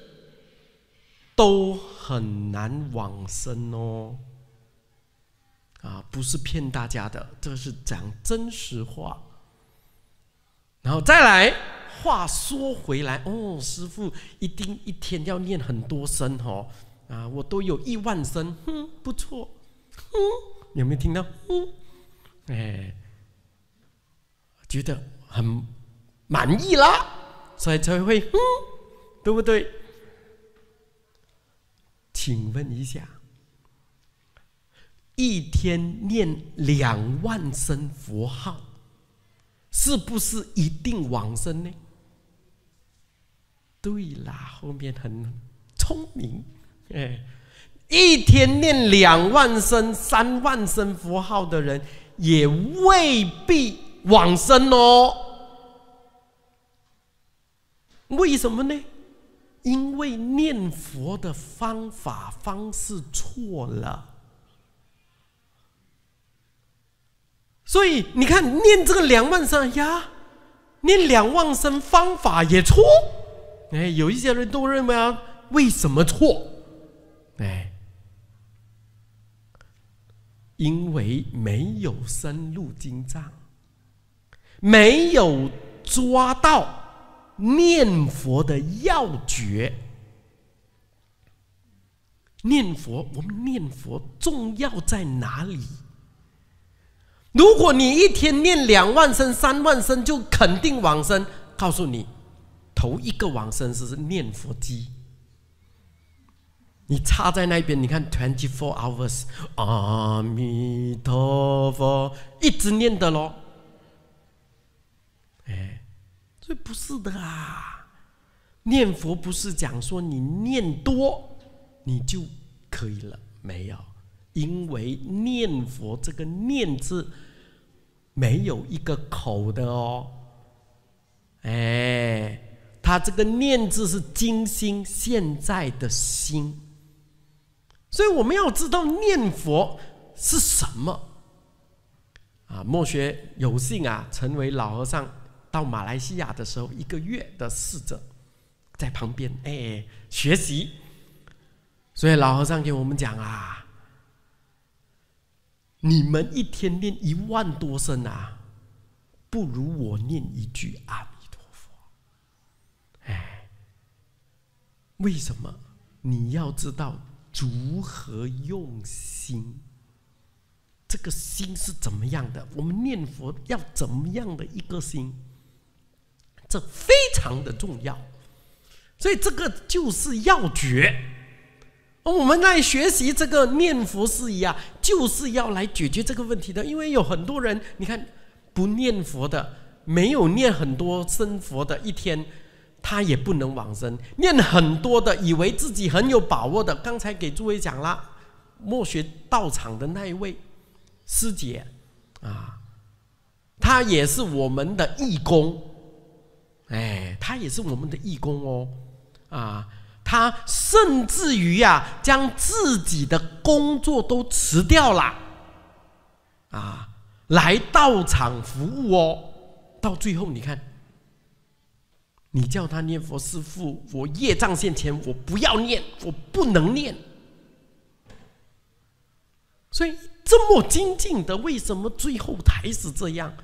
都很难往生哦。啊，不是骗大家的，这是讲真实话。然后再来，话说回来，哦，师父一定一天要念很多声哦。啊，我都有一万声，哼，不错，哼，有没有听到？哼，哎，觉得很满意啦，所以才会哼，对不对？请问一下，一天念两万声佛号， 是不是一定往生呢？对啦，后面很聪明，哎，一天念两万声、三万声佛号的人，也未必往生哦。为什么呢？因为念佛的方法方式错了。所以你看，念这个两万声呀，念两万声方法也错。哎，有一些人都认为啊，为什么错？哎，因为没有深入经藏，没有抓到念佛的要诀。念佛，我们念佛重要在哪里？如果你一天念两万声、三万声就肯定往生，告诉你，头一个往生是念佛机。你插在那边，你看 twenty four hours， 阿弥陀佛，一直念的咯。哎，所以不是的啊，念佛不是讲说你念多你就可以了，没有。因为念佛这个念字没有一个口的哦，哎，它这个念字是今心现在的心，所以我们要知道念佛是什么啊。默学有幸啊，成为老和尚到马来西亚的时候，一个月的侍者在旁边哎学习，所以老和尚给我们讲啊。你们一天念一万多声啊，不如我念一句阿弥陀佛。哎，为什么？你要知道如何用心，这个心是怎么样的？我们念佛要怎么样的一个心？这非常的重要，所以这个就是要诀。我们来学习这个念佛事宜啊，就是要来解决这个问题的。因为有很多人，你看不念佛的，没有念很多声佛的，一天他也不能往生；念很多的，以为自己很有把握的，刚才给诸位讲了，默学道场的那一位师姐啊，她也是我们的义工，哎，她也是我们的义工哦，啊。他甚至于啊，将自己的工作都辞掉了，啊，来道场服务哦。到最后，你看，你叫他念佛，师父，我业障现前，我不要念，我不能念。所以这么精进的，为什么最后还是这样？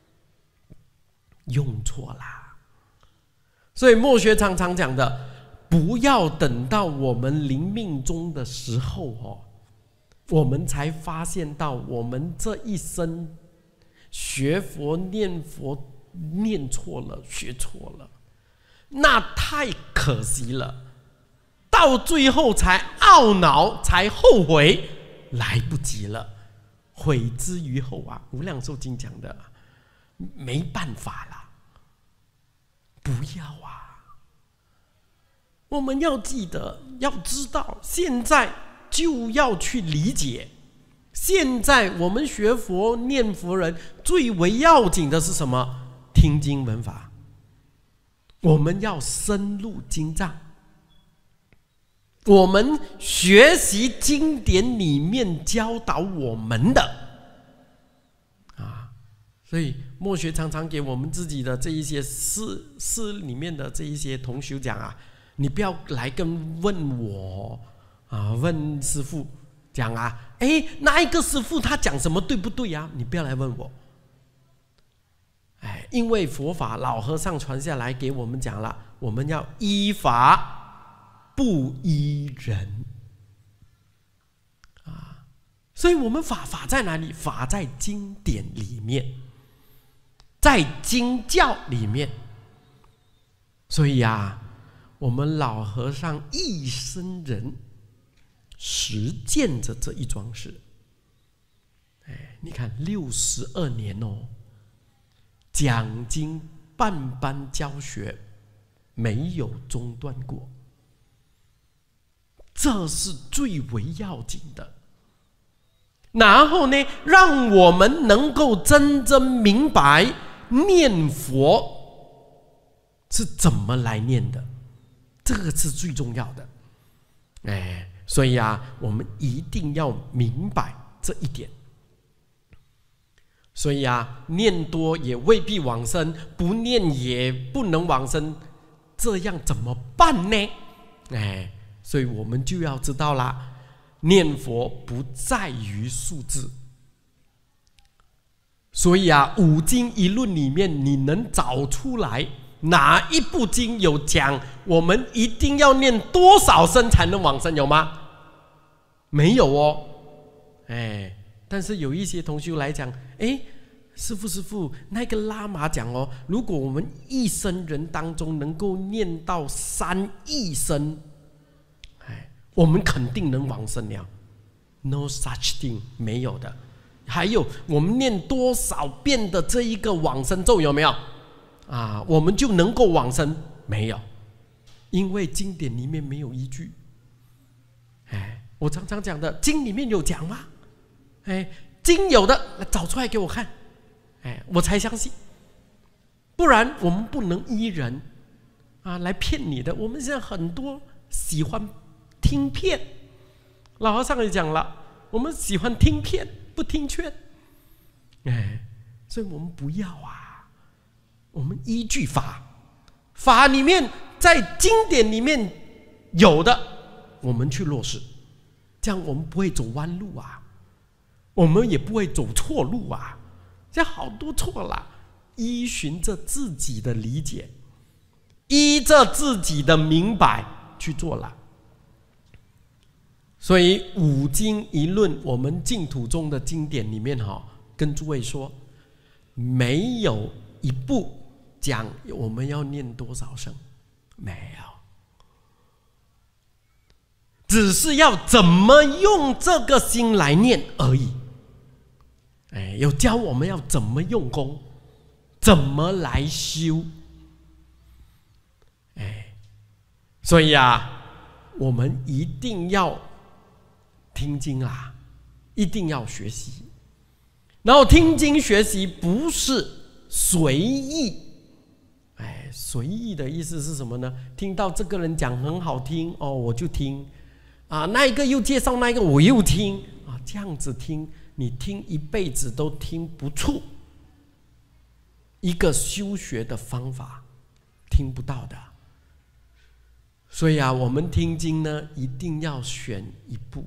用错啦。所以默学常常讲的。不要等到我们临命终的时候哦，我们才发现到我们这一生学佛念佛念错了，学错了，那太可惜了。到最后才懊恼，才后悔，来不及了。悔之于后啊，无量寿经讲的，没办法啦，不要啊。我们要记得，要知道，现在就要去理解。现在我们学佛念佛人最为要紧的是什么？听经闻法。我们要深入经藏，我们学习经典里面教导我们的啊，所以默学常常给我们自己的这一些师师里面的这一些同修讲啊。你不要来跟问我啊，问师父讲啊，哎，那一个师父他讲什么对不对啊？你不要来问我，哎，因为佛法老和尚传下来给我们讲了，我们要依法不依人啊，所以我们法法在哪里？法在经典里面，在经教里面，所以啊。我们老和尚一生人实践着这一桩事，哎，你看六十二年哦， 讲经办班教学没有中断过，这是最为要紧的。然后呢，让我们能够真正明白念佛是怎么来念的，这个是最重要的。哎，所以啊，我们一定要明白这一点。所以啊，念多也未必往生，不念也不能往生，这样怎么办呢？哎，所以我们就要知道啦。念佛不在于数字，所以啊，五经一论里面，你能找出来哪一部经有讲我们一定要念多少声才能往生？有吗？没有哦。哎，但是有一些同修来讲，哎，师父师父，那个喇嘛讲哦，如果我们一生人当中能够念到三亿声，我们肯定能往生了。 No such thing， 没有的。还有我们念多少遍的这一个往生咒有没有啊？我们就能够往生？没有，因为经典里面没有依据。哎，我常常讲的，经里面有讲吗？哎，经有的找出来给我看，哎，我才相信。不然我们不能依人啊来骗你的。我们现在很多喜欢听骗，老和尚也讲了，我们喜欢听骗不听劝，哎，所以我们不要啊，我们依据法，法里面在经典里面有的，我们去落实，这样我们不会走弯路啊，我们也不会走错路啊，这好多错了，依循着自己的理解，依着自己的明白去做了。所以五经一论，我们净土中的经典里面哈，跟诸位说，没有一部讲我们要念多少声，没有，只是要怎么用这个心来念而已。哎，有教我们要怎么用功，怎么来修。哎，所以啊，我们一定要听经啊，一定要学习。然后听经学习不是随意，哎，随意的意思是什么呢？听到这个人讲很好听哦，我就听啊，那一个又介绍那一个，我又听啊，这样子听，你听一辈子都听不出一个修学的方法，听不到的。所以啊，我们听经呢，一定要选一部。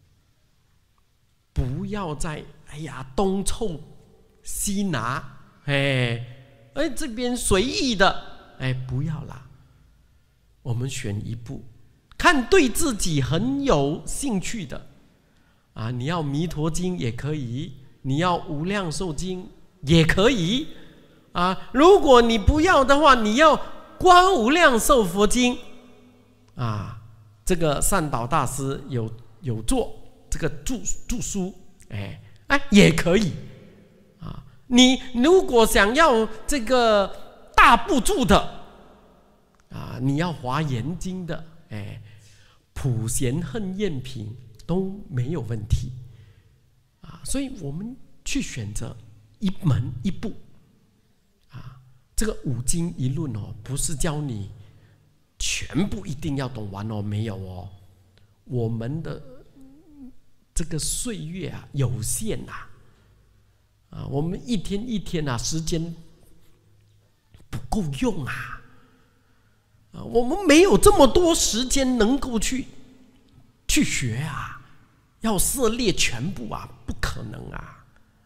不要再哎呀东凑西拿，哎哎这边随意的，哎不要啦，我们选一部，看对自己很有兴趣的，啊，你要弥陀经也可以，你要无量寿经也可以，啊，如果你不要的话，你要观无量寿佛经，啊，这个善导大师有有做。这个注注书，哎哎也可以啊。你如果想要这个大部注的啊，你要华严经的，哎，普贤恨厌品都没有问题啊。所以我们去选择一门一部啊。这个五经一论哦，不是教你全部一定要懂完哦，没有哦。我们的这个岁月啊有限呐，啊，我们一天一天啊，时间不够用啊，啊，我们没有这么多时间能够去去学啊，要涉猎全部啊，不可能啊。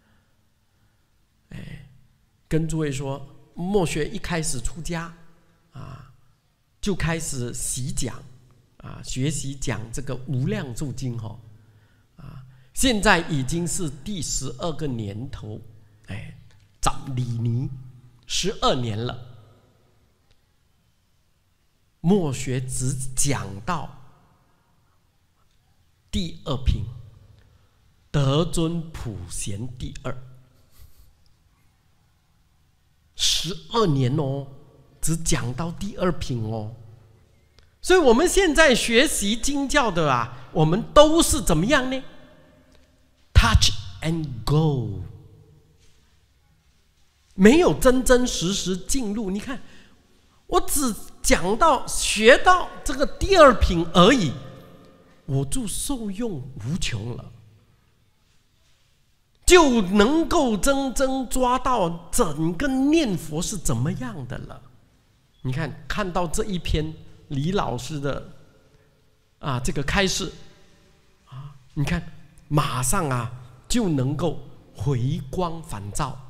哎，跟诸位说，默学一开始出家啊，就开始习讲啊，学习讲这个无量寿经哈。现在已经是第十二个年头，哎，长李尼十二年了。默学只讲到第二品，得尊普贤第二， 十二年哦，只讲到第二品哦。所以我们现在学习经教的啊，我们都是怎么样呢？ Touch and go， 没有真真实实进入。你看，我只讲到学到这个第二品而已，我就受用无穷了，就能够真正抓到整个念佛是怎么样的了。你看，看到这一篇李老师的啊这个开示啊，你看马上啊就能够回光返照。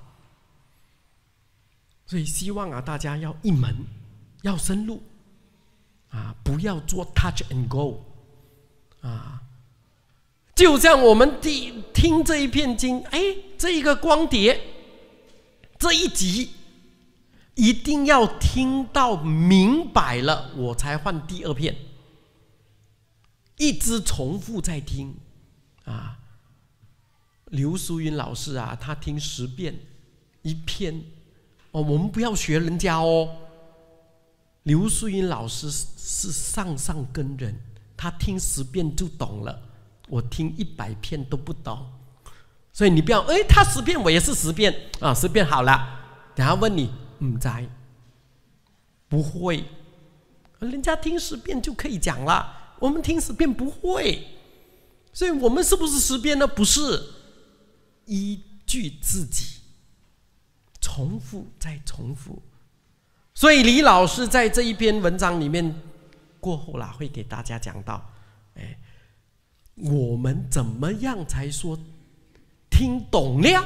所以希望啊大家要一门，要深入啊，不要做 touch and go 啊。就像我们听听这一片经，哎，这一个光碟，这一集一定要听到明白了，我才换第二片，一直重复在听啊。刘淑云老师啊，他听十遍一篇哦，我们不要学人家哦。刘淑云老师是上上根人，他听十遍就懂了，我听一百遍都不懂。所以你不要，哎，他十遍我也是十遍啊，十遍好了。等下问你，唔知，不会，人家听十遍就可以讲了，我们听十遍不会。所以我们是不是十遍呢？不是，依据自己，重复再重复。所以李老师在这一篇文章里面过后啦，会给大家讲到，哎，我们怎么样才说听懂了？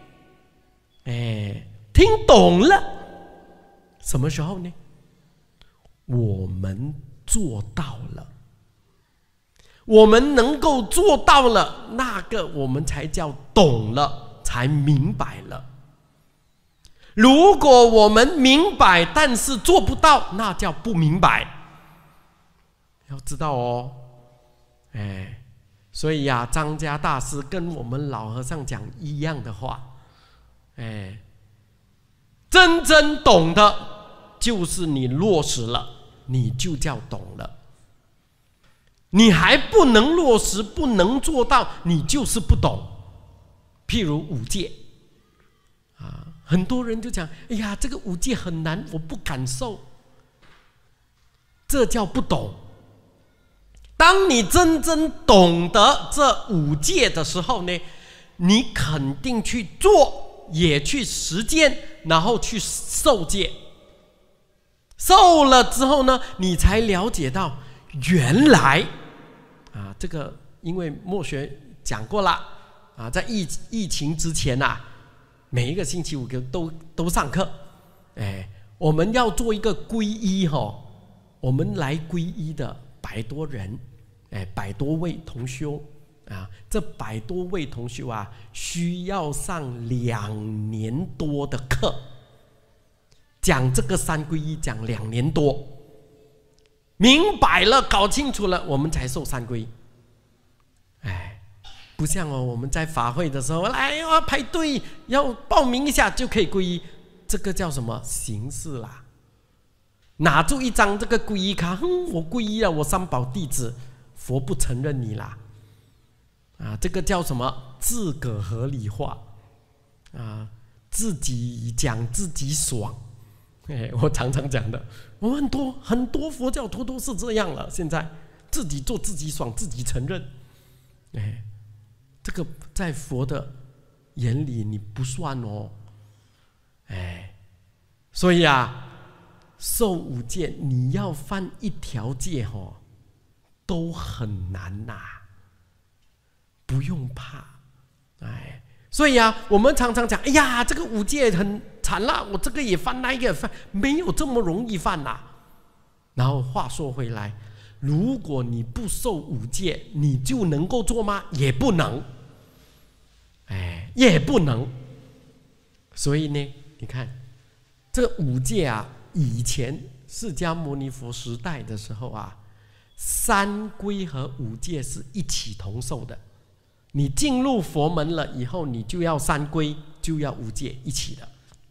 哎，听懂了，什么时候呢？我们做到了，我们能够做到了，那个我们才叫懂了，才明白了。如果我们明白，但是做不到，那叫不明白。要知道哦，哎，所以呀、啊，张家大师跟我们老和尚讲一样的话，哎，真正懂的，就是你落实了，你就叫懂了。你还不能落实，不能做到，你就是不懂。譬如五戒。很多人就讲，哎呀，这个五戒很难，我不敢受，这叫不懂。当你真正懂得这五戒的时候呢，你肯定去做，也去实践，然后去受戒。受了之后呢，你才了解到原来啊，这个因为默学讲过了啊，在疫疫情之前啊。每一个星期五都都上课，哎，我们要做一个皈依哈、哦，我们来皈依的百多人，哎，百多位同修啊，这百多位同修啊，需要上两年多的课，讲这个三皈依讲两年多，明白了，搞清楚了，我们才受三皈，哎。不像哦，我们在法会的时候，来要排队，要报名一下就可以皈依，这个叫什么形式啦？拿出一张这个皈依卡，哼，我皈依了，我三宝弟子，佛不承认你啦。啊，这个叫什么？自个合理化，啊，自己讲自己爽。哎，我常常讲的，我们很多很多佛教徒都是这样了，现在自己做自己爽，自己承认，哎。这个在佛的眼里你不算哦，哎，所以啊，受五戒你要犯一条戒哦，都很难呐、啊，不用怕，哎，所以啊，我们常常讲，哎呀，这个五戒很惨了，我这个也犯，那个也犯，没有这么容易犯呐、啊。然后话说回来，如果你不受五戒，你就能够做吗？也不能。哎，也不能。所以呢，你看这个五戒啊，以前释迦牟尼佛时代的时候啊，三皈和五戒是一起同受的。你进入佛门了以后，你就要三皈，就要五戒一起的。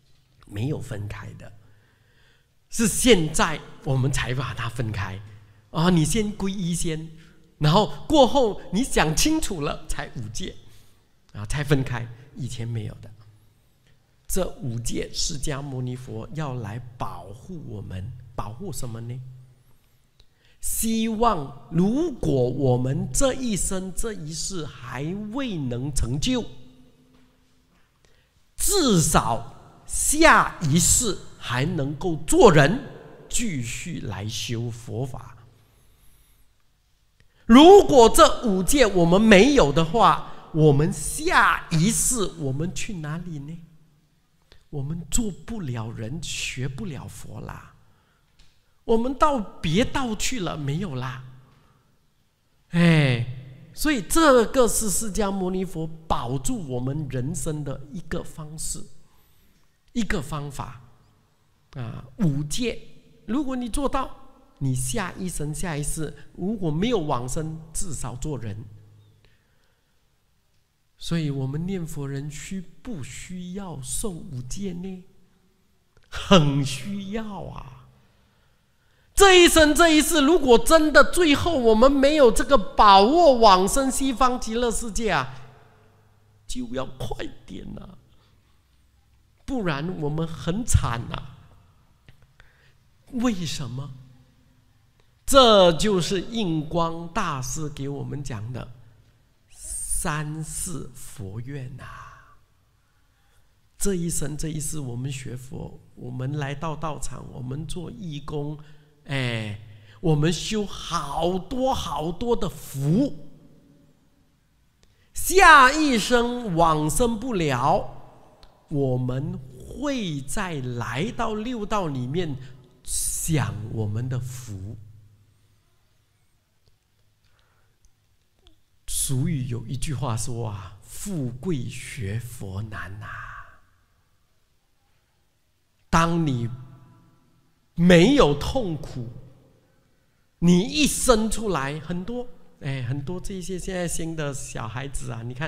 没有分开的，是现在我们才把它分开啊！你先皈依先，然后过后你想清楚了才五戒啊，才分开，以前没有的。这五戒，释迦牟尼佛要来保护我们，保护什么呢？希望如果我们这一生这一世还未能成就，至少下一世还能够做人，继续来修佛法。如果这五戒我们没有的话，我们下一世我们去哪里呢？我们做不了人，学不了佛啦。我们到别道去了，没有啦。哎，所以这个是释迦牟尼佛保住我们人生的一个方式，一个方法啊。五戒，如果你做到，你下一生下一世如果没有往生，至少做人。所以我们念佛人需不需要受五戒呢？很需要啊。这一生这一世，如果真的最后我们没有这个把握往生西方极乐世界啊，就要快点啊，不然我们很惨啊。为什么？这就是印光大师给我们讲的三世佛愿啊。这一生这一世我们学佛，我们来到道场，我们做义工，哎，我们修好多好多的福，下一生往生不了，我们会再来到六道里面享我们的福。俗语有一句话说啊，富贵学佛难啊。当你没有痛苦，你一生出来，很多哎，很多这些现在新的小孩子啊，你看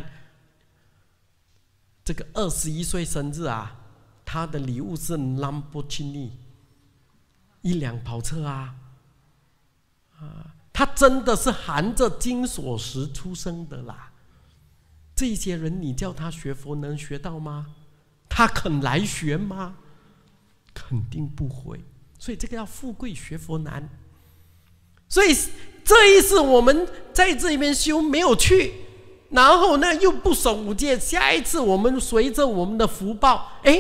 这个二十一岁生日啊，他的礼物是兰博基尼一辆跑车啊，啊，他真的是含着金锁匙出生的啦。这些人你叫他学佛能学到吗？他肯来学吗？肯定不会。所以这个要富贵学佛难。所以这一次我们在这边修没有去，然后呢又不守五戒，下一次我们随着我们的福报，哎，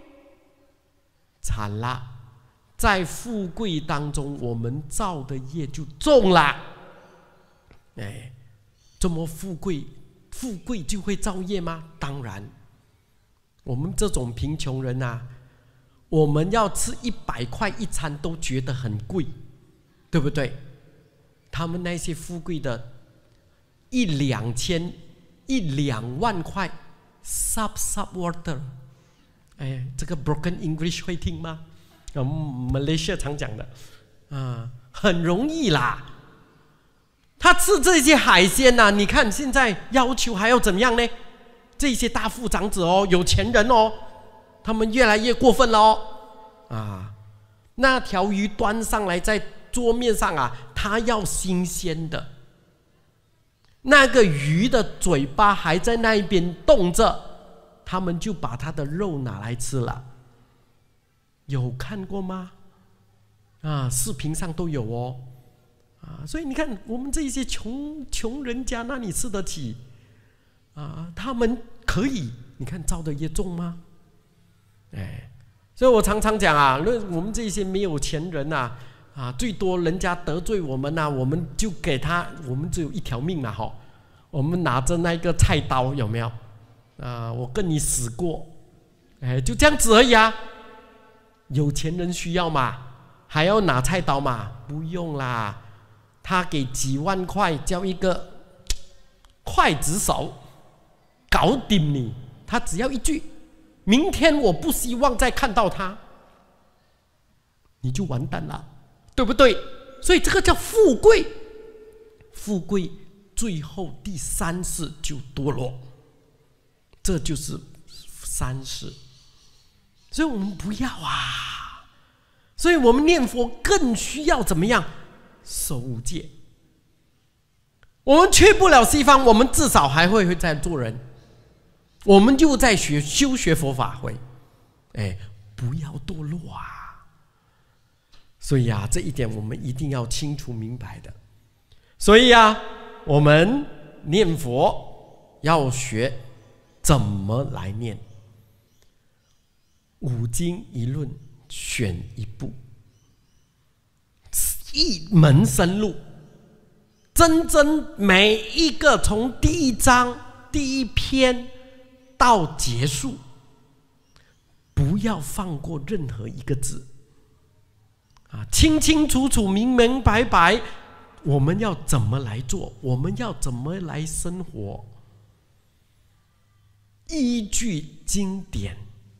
惨了。在富贵当中，我们造的业就重了。哎，这么富贵，富贵就会造业吗？当然，我们这种贫穷人啊，我们要吃一百块一餐都觉得很贵，对不对？他们那些富贵的，一两千、一两万块 ，sub sub water， 哎，这个 broken English 会听吗？我们马来西亚常讲的，啊，很容易啦。他吃这些海鲜呐、啊，你看现在要求还要怎么样呢？这些大富长子哦，有钱人哦，他们越来越过分了哦，啊，那条鱼端上来在桌面上啊，它要新鲜的，那个鱼的嘴巴还在那边动着，他们就把它的肉拿来吃了。有看过吗？啊，视频上都有哦，啊，所以你看我们这些穷穷人家哪里吃得起？啊，他们可以，你看造的业重吗？哎，所以我常常讲啊，我们这些没有钱人呐、啊，啊，最多人家得罪我们呐、啊，我们就给他，我们只有一条命了哈，我们拿着那个菜刀有没有？啊，我跟你死过，哎，就这样子而已啊。有钱人需要嘛？还要拿菜刀嘛？不用啦，他给几万块交一个刽子手，搞定你。他只要一句：明天我不希望再看到他，你就完蛋了，对不对？所以这个叫富贵，富贵最后第三世就堕落，这就是三世。 所以我们不要啊。所以我们念佛更需要怎么样？守五戒。我们去不了西方，我们至少还会在做人，我们就在学修学佛法会，哎，不要堕落啊！所以啊，这一点我们一定要清楚明白的。所以啊，我们念佛要学怎么来念，五经一论选一部，一门深入。真正每一个从第一章第一篇到结束，不要放过任何一个字啊！清清楚楚、明明白白，我们要怎么来做？我们要怎么来生活？依据经典，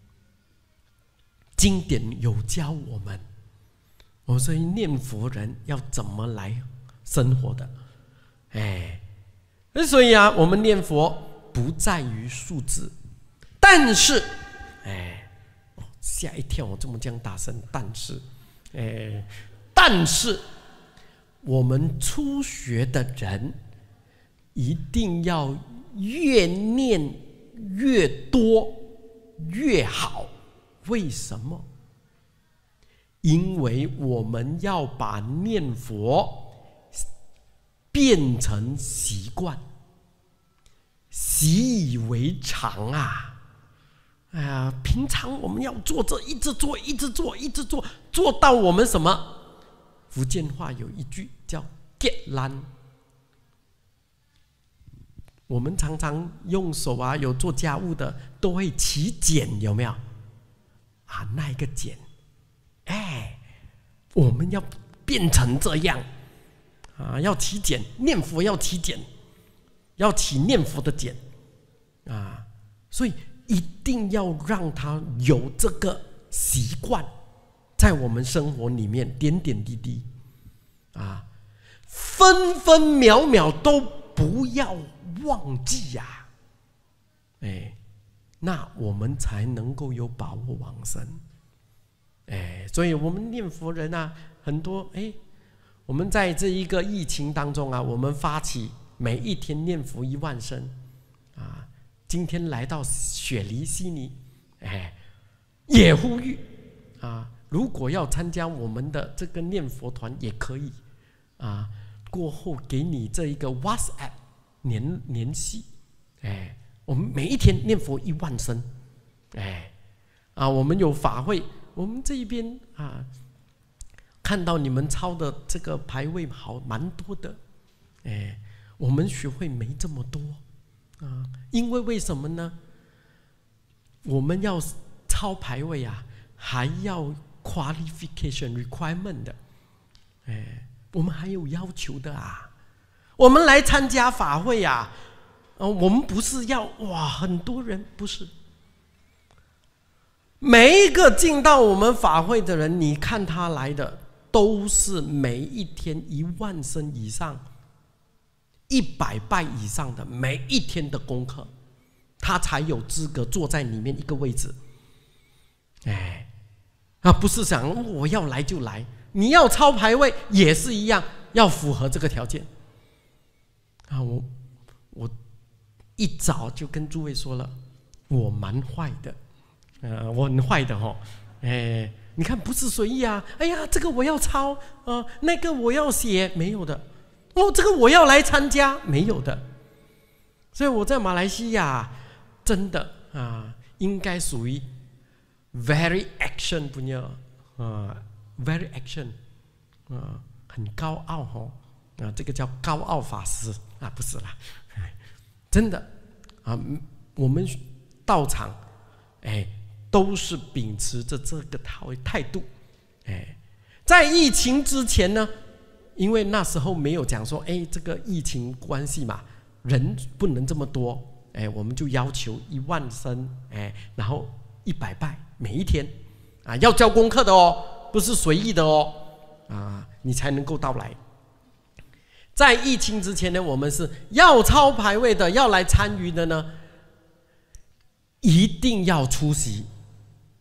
经典有教我们，我所以念佛人要怎么来生活的。哎，所以啊，我们念佛不在于数字，但是，哎，吓一跳，我这么讲大声，但是，哎，但是，我们初学的人一定要越念越多越好。为什么？因为我们要把念佛变成习惯，习以为常啊！哎呀，平常我们要做这，一直做，一直做，一直做，做到我们什么？福建话有一句叫“结烂”。我们常常用手啊，有做家务的都会起茧，有没有？啊，那一个茧，哎，我们要变成这样。啊，要起茧，念佛要起茧，要起念佛的茧啊！所以一定要让他有这个习惯，在我们生活里面点点滴滴啊，分分秒秒都不要忘记呀、啊！哎，那我们才能够有把握往生。哎，所以我们念佛人啊，很多哎。我们在这一个疫情当中啊，我们发起每一天念佛一万声啊。今天来到雪梨悉尼，哎，也呼吁啊，如果要参加我们的这个念佛团也可以啊。过后给你这一个 WhatsApp 联联系，哎，我们每一天念佛一万声，哎，啊，我们有法会，我们这一边啊。看到你们抄的这个牌位好蛮多的，哎，我们学会没这么多啊，因为为什么呢？我们要抄牌位啊，还要 qualification requirement 的，哎，我们还有要求的啊。我们来参加法会啊，呃，我们不是要哇很多人，不是。每一个进到我们法会的人，你看他来的。都是每一天一万声以上、一百拜以上的每一天的功课，他才有资格坐在里面一个位置。哎，啊，不是想我要来就来，你要抄牌位也是一样，要符合这个条件。啊，我我一早就跟诸位说了，我蛮坏的，呃，我很坏的哦，哎。你看，不是随意啊！哎呀，这个我要抄，呃，那个我要写，没有的。哦，这个我要来参加，没有的。所以我在马来西亚真的啊，应该属于 very action punya 啊 very action 啊，很高傲哦啊，这个叫高傲法师啊，不是啦，真的啊，我们到场，哎。都是秉持着这个态度，哎，在疫情之前呢，因为那时候没有讲说，哎，这个疫情关系嘛，人不能这么多，哎，我们就要求一万声，哎，然后一百拜每一天，啊，要交功课的哦，不是随意的哦，啊，你才能够到来。在疫情之前呢，我们是要抄牌位的，要来参与的呢，一定要出席。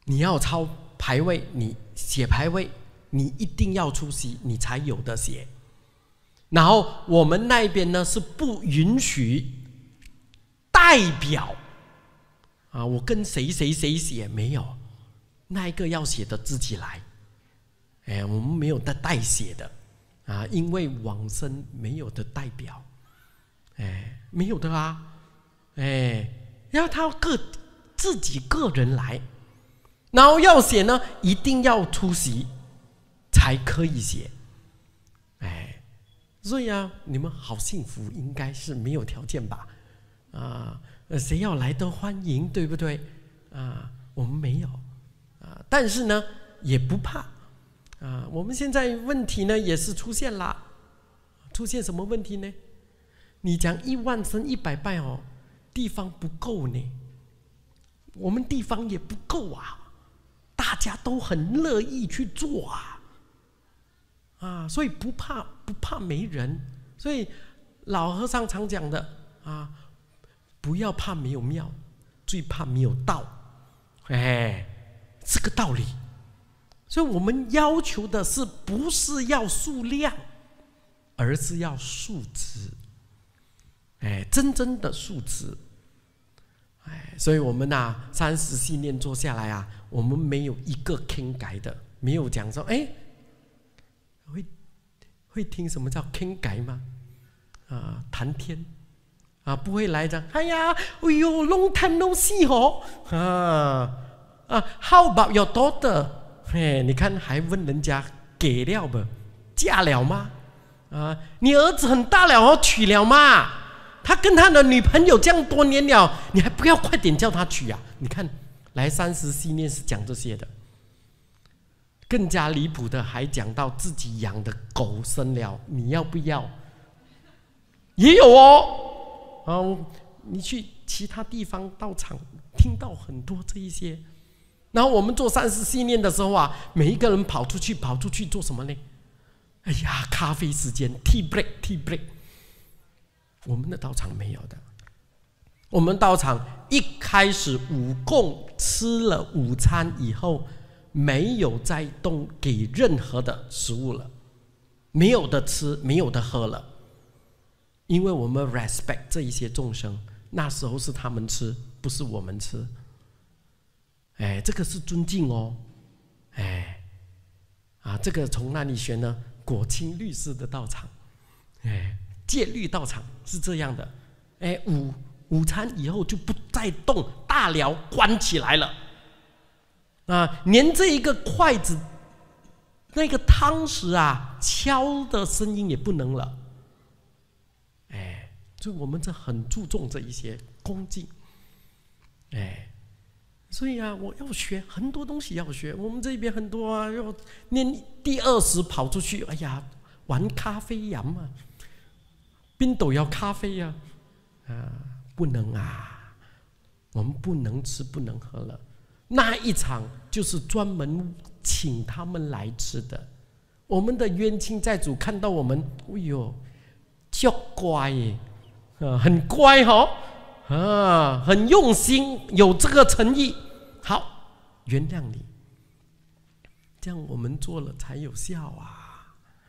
你要抄牌位，你写牌位，你一定要出席，你才有的写。然后我们那边呢是不允许代表啊，我跟谁谁谁写没有，那一个要写的自己来。哎，我们没有的代写的啊，因为往生没有的代表，哎，没有的啊，哎，要他个自己个人来，然后要写呢，一定要出席才可以写，哎，所以啊，你们好幸福，应该是没有条件吧？啊，谁要来都欢迎，对不对？啊，我们没有啊，但是呢，也不怕。啊，我们现在问题呢也是出现了，出现什么问题呢？你讲一万生一百拜哦，地方不够呢，我们地方也不够啊，大家都很乐意去做啊，啊，所以不怕不怕没人，所以老和尚常讲的啊，不要怕没有庙，最怕没有道，哎，这个道理。所以我们要求的是不是要数量，而是要数值，哎，真正的数值，哎，所以我们啊，三十系念做下来啊，我们没有一个听改的，没有讲说，哎，会会听什么叫听改吗？啊，谈天啊，不会来讲，哎呀，哎呦 ，long time no see 哦，啊啊 ，How about your daughter？嘿，你看还问人家给了不？嫁了吗？啊，你儿子很大了哦，娶了吗？他跟他的女朋友这样多年了，你还不要快点叫他娶啊？你看，来三十系念是讲这些的，更加离谱的还讲到自己养的狗生了，你要不要？也有哦，哦，你去其他地方道场听到很多这一些。然后我们做三十系念的时候啊，每一个人跑出去，跑出去做什么呢？哎呀，咖啡时间 ，tea break，tea break。我们的道场没有的，我们道场一开始午供吃了午餐以后，没有再动给任何的食物了，没有的吃，没有的喝了，因为我们 respect 这一些众生，那时候是他们吃，不是我们吃。哎，这个是尊敬哦，哎，啊，这个从哪里学呢？果清律师的道场，哎，戒律道场是这样的，哎，午午餐以后就不再动，大寮关起来了，啊，连这一个筷子、那个汤匙啊敲的声音也不能了，哎，就我们这很注重这一些恭敬，哎。所以啊，我要学很多东西要学。我们这边很多啊，要念第二十跑出去，哎呀，玩咖啡呀嘛，边度要咖啡呀、啊，啊，不能啊，我们不能吃不能喝了。那一场就是专门请他们来吃的。我们的冤亲债主看到我们，哎呦，就乖耶，啊，很乖哈、哦，啊，很用心，有这个诚意。好，原谅你，这样我们做了才有效啊。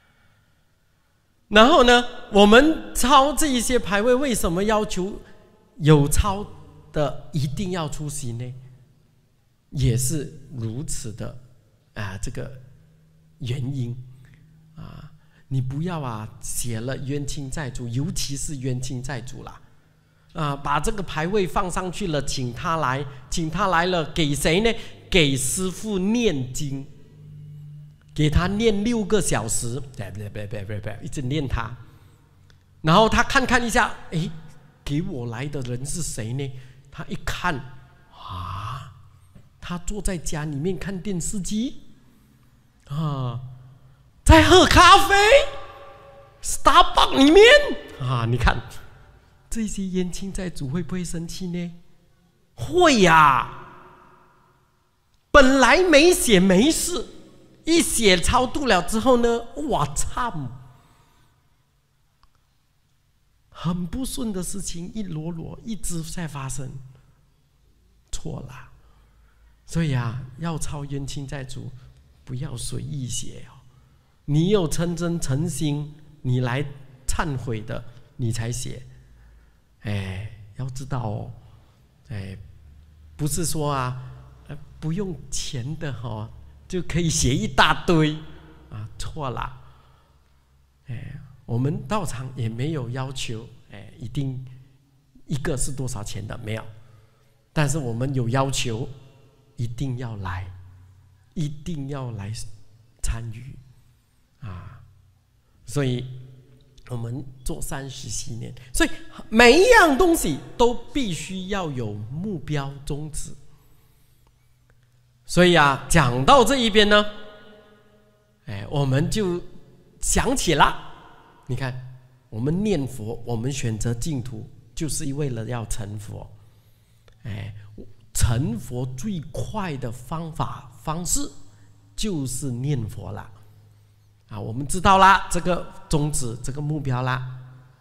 然后呢，我们抄这一些牌位，为什么要求有抄的一定要出席呢？也是如此的啊，这个原因啊，你不要啊写了冤亲债主，尤其是冤亲债主啦。啊，把这个牌位放上去了，请他来，请他来了，给谁呢？给师父念经，给他念六个小时，别别别别别别，一直念他，然后他看看一下，哎，给我来的人是谁呢？他一看，啊，他坐在家里面看电视机，啊，在喝咖啡 ，Starbucks 里面啊，你看。这些冤亲债主会不会生气呢？会呀、啊！本来没写没事，一写超度了之后呢，哇操！很不顺的事情一摞摞一直在发生，错了。 所以啊，要抄冤亲债主，不要随意写哦。你有诚真诚心，你来忏悔的，你才写。哎，要知道哦，哎，不是说啊，不用钱的哈、哦，就可以写一大堆啊，错了。哎，我们道场也没有要求，哎，一定一个是多少钱的，没有。但是我们有要求，一定要来，一定要来参与啊！所以我们做三十七年，所以每一样东西都必须要有目标宗旨。所以啊，讲到这一边呢，哎，我们就想起了，你看，我们念佛，我们选择净土，就是为了要成佛。哎，成佛最快的方法方式就是念佛啦。啊，我们知道啦，这个宗旨，这个目标啦，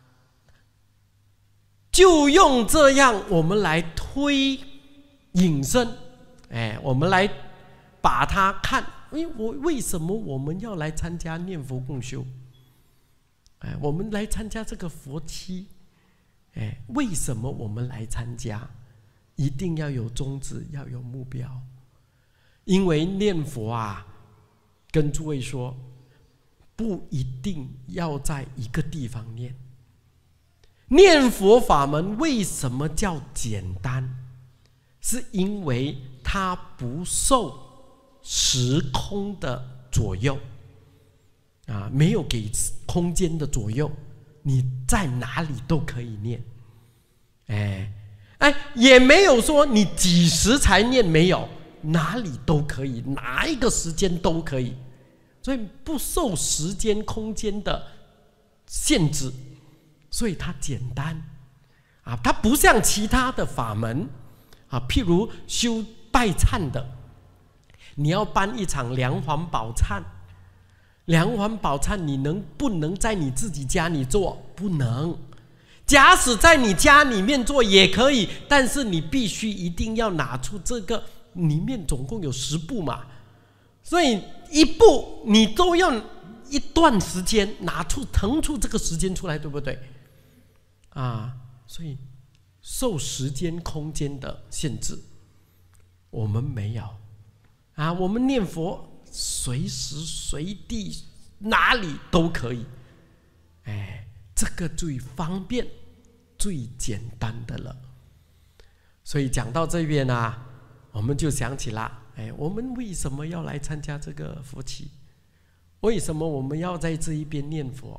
就用这样我们来推引申，哎，我们来把它看，哎，我为什么我们要来参加念佛共修？哎，我们来参加这个佛期，哎，为什么我们来参加？一定要有宗旨，要有目标。因为念佛啊，跟诸位说，不一定要在一个地方念。念佛法门为什么叫简单？是因为它不受时空的左右，啊，没有给空间的左右，你在哪里都可以念。哎。哎，也没有说你几时才念，没有，哪里都可以，哪一个时间都可以，所以不受时间空间的限制，所以它简单啊，它不像其他的法门啊，譬如修拜忏的，你要办一场梁皇宝忏，梁皇宝忏你能不能在你自己家里做？不能。假使在你家里面做也可以，但是你必须一定要拿出这个，里面总共有十步嘛，所以一步你都要一段时间拿出腾出这个时间出来，对不对？啊，所以受时间空间的限制，我们没有啊，我们念佛随时随地哪里都可以，哎。这个最方便、最简单的了。所以讲到这边啊，我们就想起了，哎，我们为什么要来参加这个佛期？为什么我们要在这一边念佛？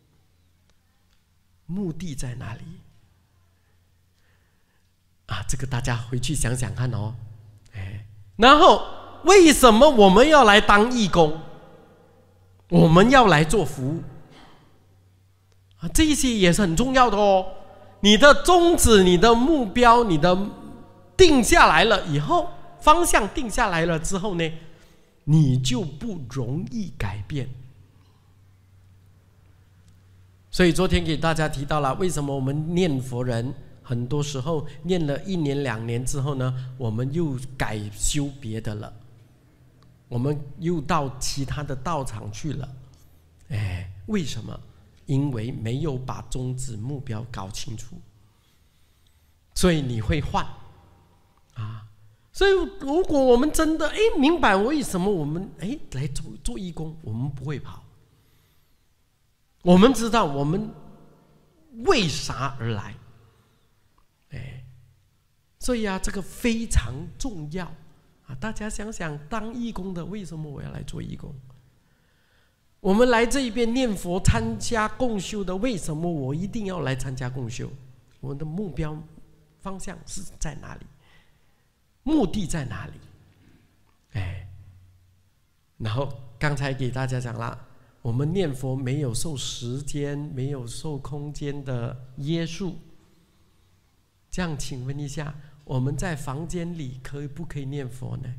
目的在哪里？啊，这个大家回去想想看哦。哎，然后为什么我们要来当义工？我们要来做服务。啊，这些也是很重要的哦。你的宗旨、你的目标、你的定下来了以后，方向定下来了之后呢，你就不容易改变。所以昨天给大家提到了，为什么我们念佛人很多时候念了一年两年之后呢，我们又改修别的了，我们又到其他的道场去了。哎，为什么？因为没有把宗旨目标搞清楚，所以你会换啊。所以如果我们真的哎明白为什么我们哎来做做义工，我们不会跑。我们知道我们为啥而来，哎，所以啊，这个非常重要啊！大家想想，当义工的为什么我要来做义工？我们来这一边念佛、参加共修的，为什么我一定要来参加共修？我们的目标方向是在哪里？目的在哪里？哎，然后刚才给大家讲了，我们念佛没有受时间、没有受空间的约束。这样，请问一下，我们在房间里可以不可以念佛呢？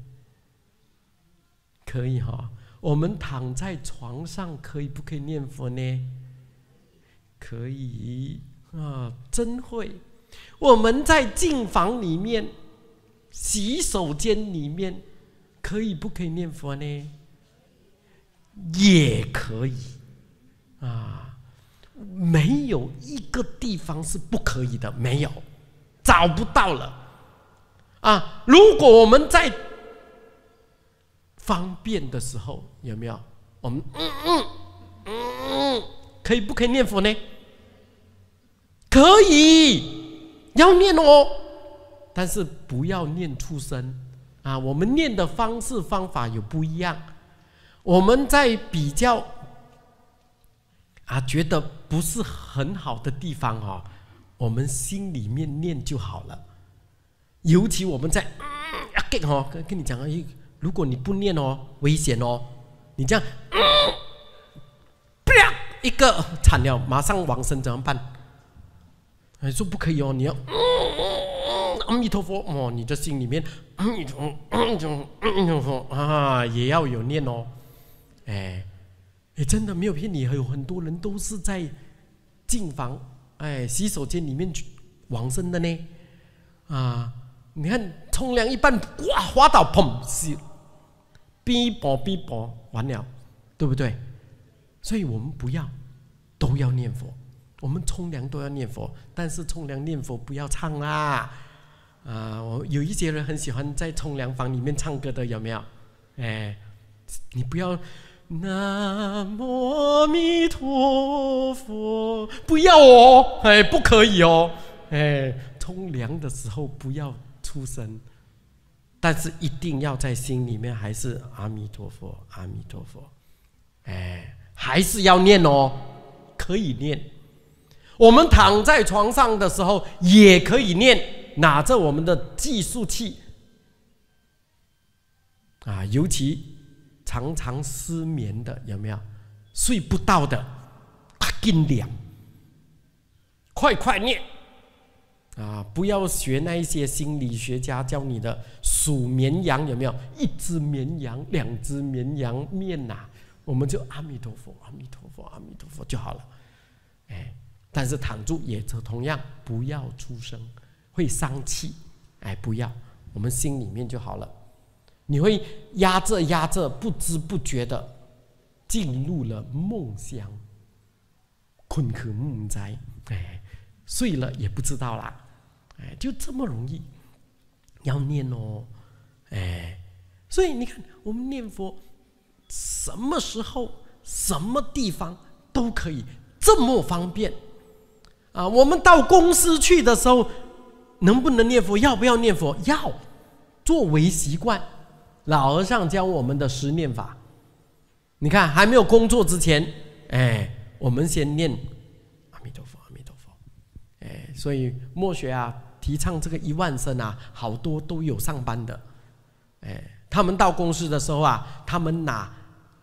可以哈、哦。我们躺在床上可以不可以念佛呢？可以啊，真会。我们在净房里面洗手间里面可以不可以念佛呢？也可以啊，没有一个地方是不可以的，没有，找不到了啊！如果我们在方便的时候，有没有？我们嗯嗯嗯，可以不可以念佛呢？可以，要念哦，但是不要念出声啊！我们念的方式方法有不一样，我们在比较啊觉得不是很好的地方哦，我们心里面念就好了。尤其我们在嗯啊跟哦跟跟你讲啊，如果你不念哦，危险哦，你这样嗯，啪一个惨了，马上往生怎么办？哎，说不可以哦，你要嗯阿弥陀佛哦，你的心里面阿弥陀佛啊，也要有念哦。哎，哎，真的没有骗你，有很多人都是在净房哎洗手间里面往生的呢。啊，你看冲凉一半，哇，滑倒，砰，是，哔啵哔啵，完了，对不对？所以我们不要，都要念佛。我们冲凉都要念佛，但是冲凉念佛不要唱啦。啊，我有一些人很喜欢在冲凉房里面唱歌的，有没有？哎，你不要南无阿弥陀佛，不要哦，哎，不可以哦，哎，冲凉的时候不要出声，但是一定要在心里面还是阿弥陀佛，阿弥陀佛，哎，还是要念哦，可以念。我们躺在床上的时候也可以念，拿着我们的计数器啊，尤其常常失眠的，有没有？睡不到的，尽量快快念啊！不要学那一些心理学家教你的数绵羊，有没有？一只绵羊，两只绵羊面呐、啊，我们就阿弥陀佛，阿弥陀佛，阿弥陀佛就好了。哎。但是躺住也同样不要出声，会伤气，哎，不要，我们心里面就好了。你会压着压着，不知不觉的进入了梦乡，困可梦哉，哎，睡了也不知道啦，哎，就这么容易，要念哦，哎，所以你看，我们念佛，什么时候、什么地方都可以，这么方便。啊，我们到公司去的时候，能不能念佛？要不要念佛？要，作为习惯。老和尚教我们的十念法，你看还没有工作之前，哎，我们先念阿弥陀佛，阿弥陀佛，哎，所以默学啊，提倡这个一万声啊，好多都有上班的，哎，他们到公司的时候啊，他们拿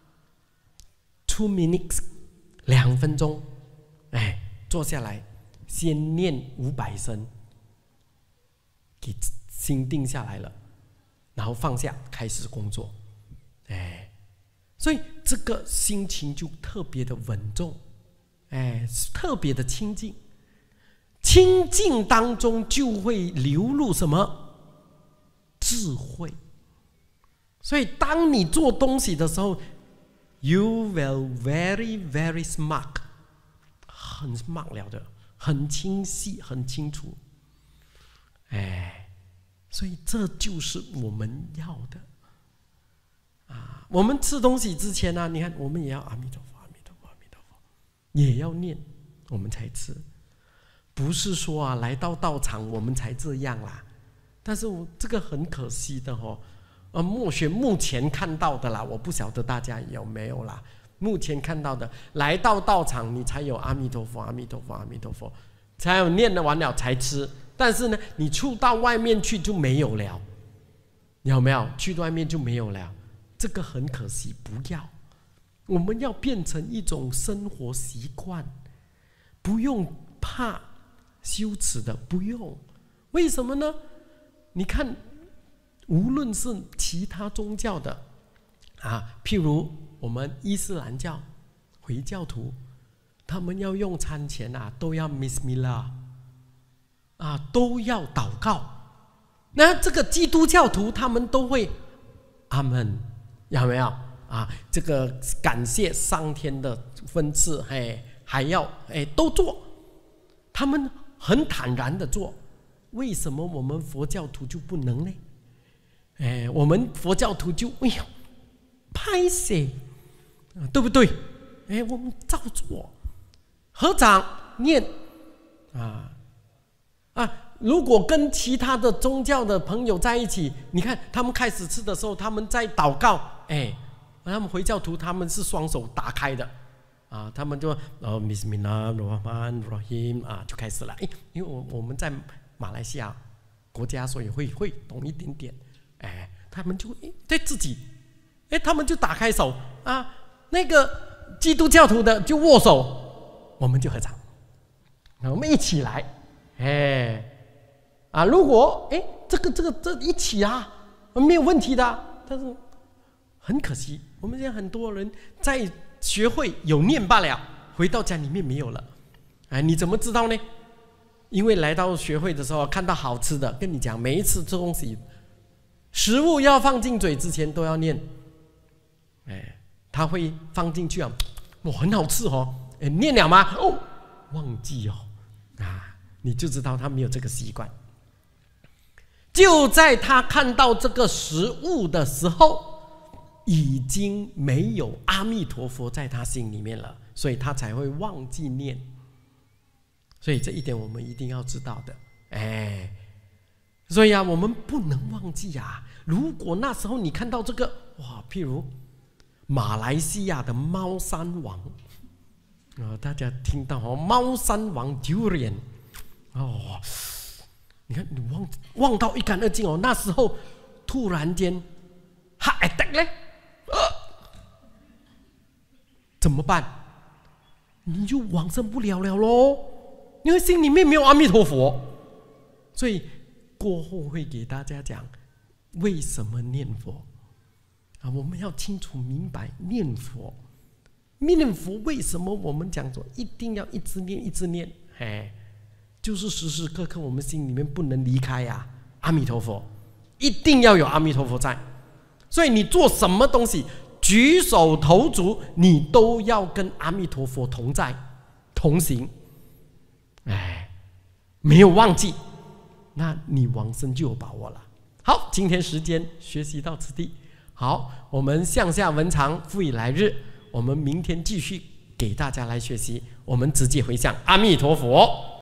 two minutes 两分钟，哎，坐下来。先念五百声，给心定下来了，然后放下，开始工作，哎，所以这个心情就特别的稳重，哎，特别的清净，清净当中就会流入什么智慧。所以当你做东西的时候 ，you will very very smart， 很 smart 了的。很清晰，很清楚，哎，所以这就是我们要的啊！我们吃东西之前呢、啊，你看，我们也要阿弥陀佛，阿弥陀佛，阿弥陀佛，也要念，我们才吃。不是说啊，来到道场我们才这样啦。但是我这个很可惜的哦，呃，默学目前看到的啦，我不晓得大家有没有啦。目前看到的，来到道场你才有阿弥陀佛，阿弥陀佛，阿弥陀佛，才有念了完了才吃。但是呢，你出到外面去就没有了，有没有？去到外面就没有了，这个很可惜。不要，我们要变成一种生活习惯，不用怕羞耻的，不用。为什么呢？你看，无论是其他宗教的啊，譬如我们伊斯兰教、回教徒，他们要用餐前啊，都要 Bismillah 啊，都要祷告。 那这个基督教徒他们都会阿门，有没有啊？这个感谢上天的分赐，嘿，还要哎都做，他们很坦然的做。为什么我们佛教徒就不能呢？哎，我们佛教徒就哎呀，拍谁，对不对？哎，我们照做，合掌念啊啊！如果跟其他的宗教的朋友在一起，你看他们开始吃的时候，他们在祷告，哎，他们回教徒他们是双手打开的啊，他们就呃 Bismillahirrahmanirrahim 啊，就开始了。哎，因为我我们在马来西亚国家，所以会会懂一点点。哎，他们就对自己，哎，他们就打开手啊。那个基督教徒的就握手，我们就合掌，我们一起来，哎，啊，如果哎这个这个这一起啊，没有问题的啊，但是很可惜，我们现在很多人在学会有念罢了，回到家里面没有了，哎，你怎么知道呢？因为来到学会的时候，看到好吃的，跟你讲，每一次吃东西，食物要放进嘴之前都要念，哎。他会放进去啊，哇，很好吃哦！哎，念了吗？哦，忘记哦，啊，你就知道他没有这个习惯。就在他看到这个食物的时候，已经没有阿弥陀佛在他心里面了，所以他才会忘记念。所以这一点我们一定要知道的，哎，所以啊，我们不能忘记啊。如果那时候你看到这个，哇，譬如马来西亚的猫山王，哦，大家听到哦，猫山王 durian， 哦，你看你望望到一干二净哦。那时候突然间 heart attack 嘞，呃，怎么办？你就往生不了了咯，因为心里面没有阿弥陀佛。所以过后会给大家讲为什么念佛。啊，我们要清楚明白念佛，念佛为什么我们讲说一定要一直念一直念？哎，就是时时刻刻我们心里面不能离开呀、啊，阿弥陀佛，一定要有阿弥陀佛在。所以你做什么东西，举手投足，你都要跟阿弥陀佛同在同行。哎，没有忘记，那你往生就有把握了。好，今天时间学习到此地。好，我们向下文长，复以来日。我们明天继续给大家来学习。我们直接回向阿弥陀佛。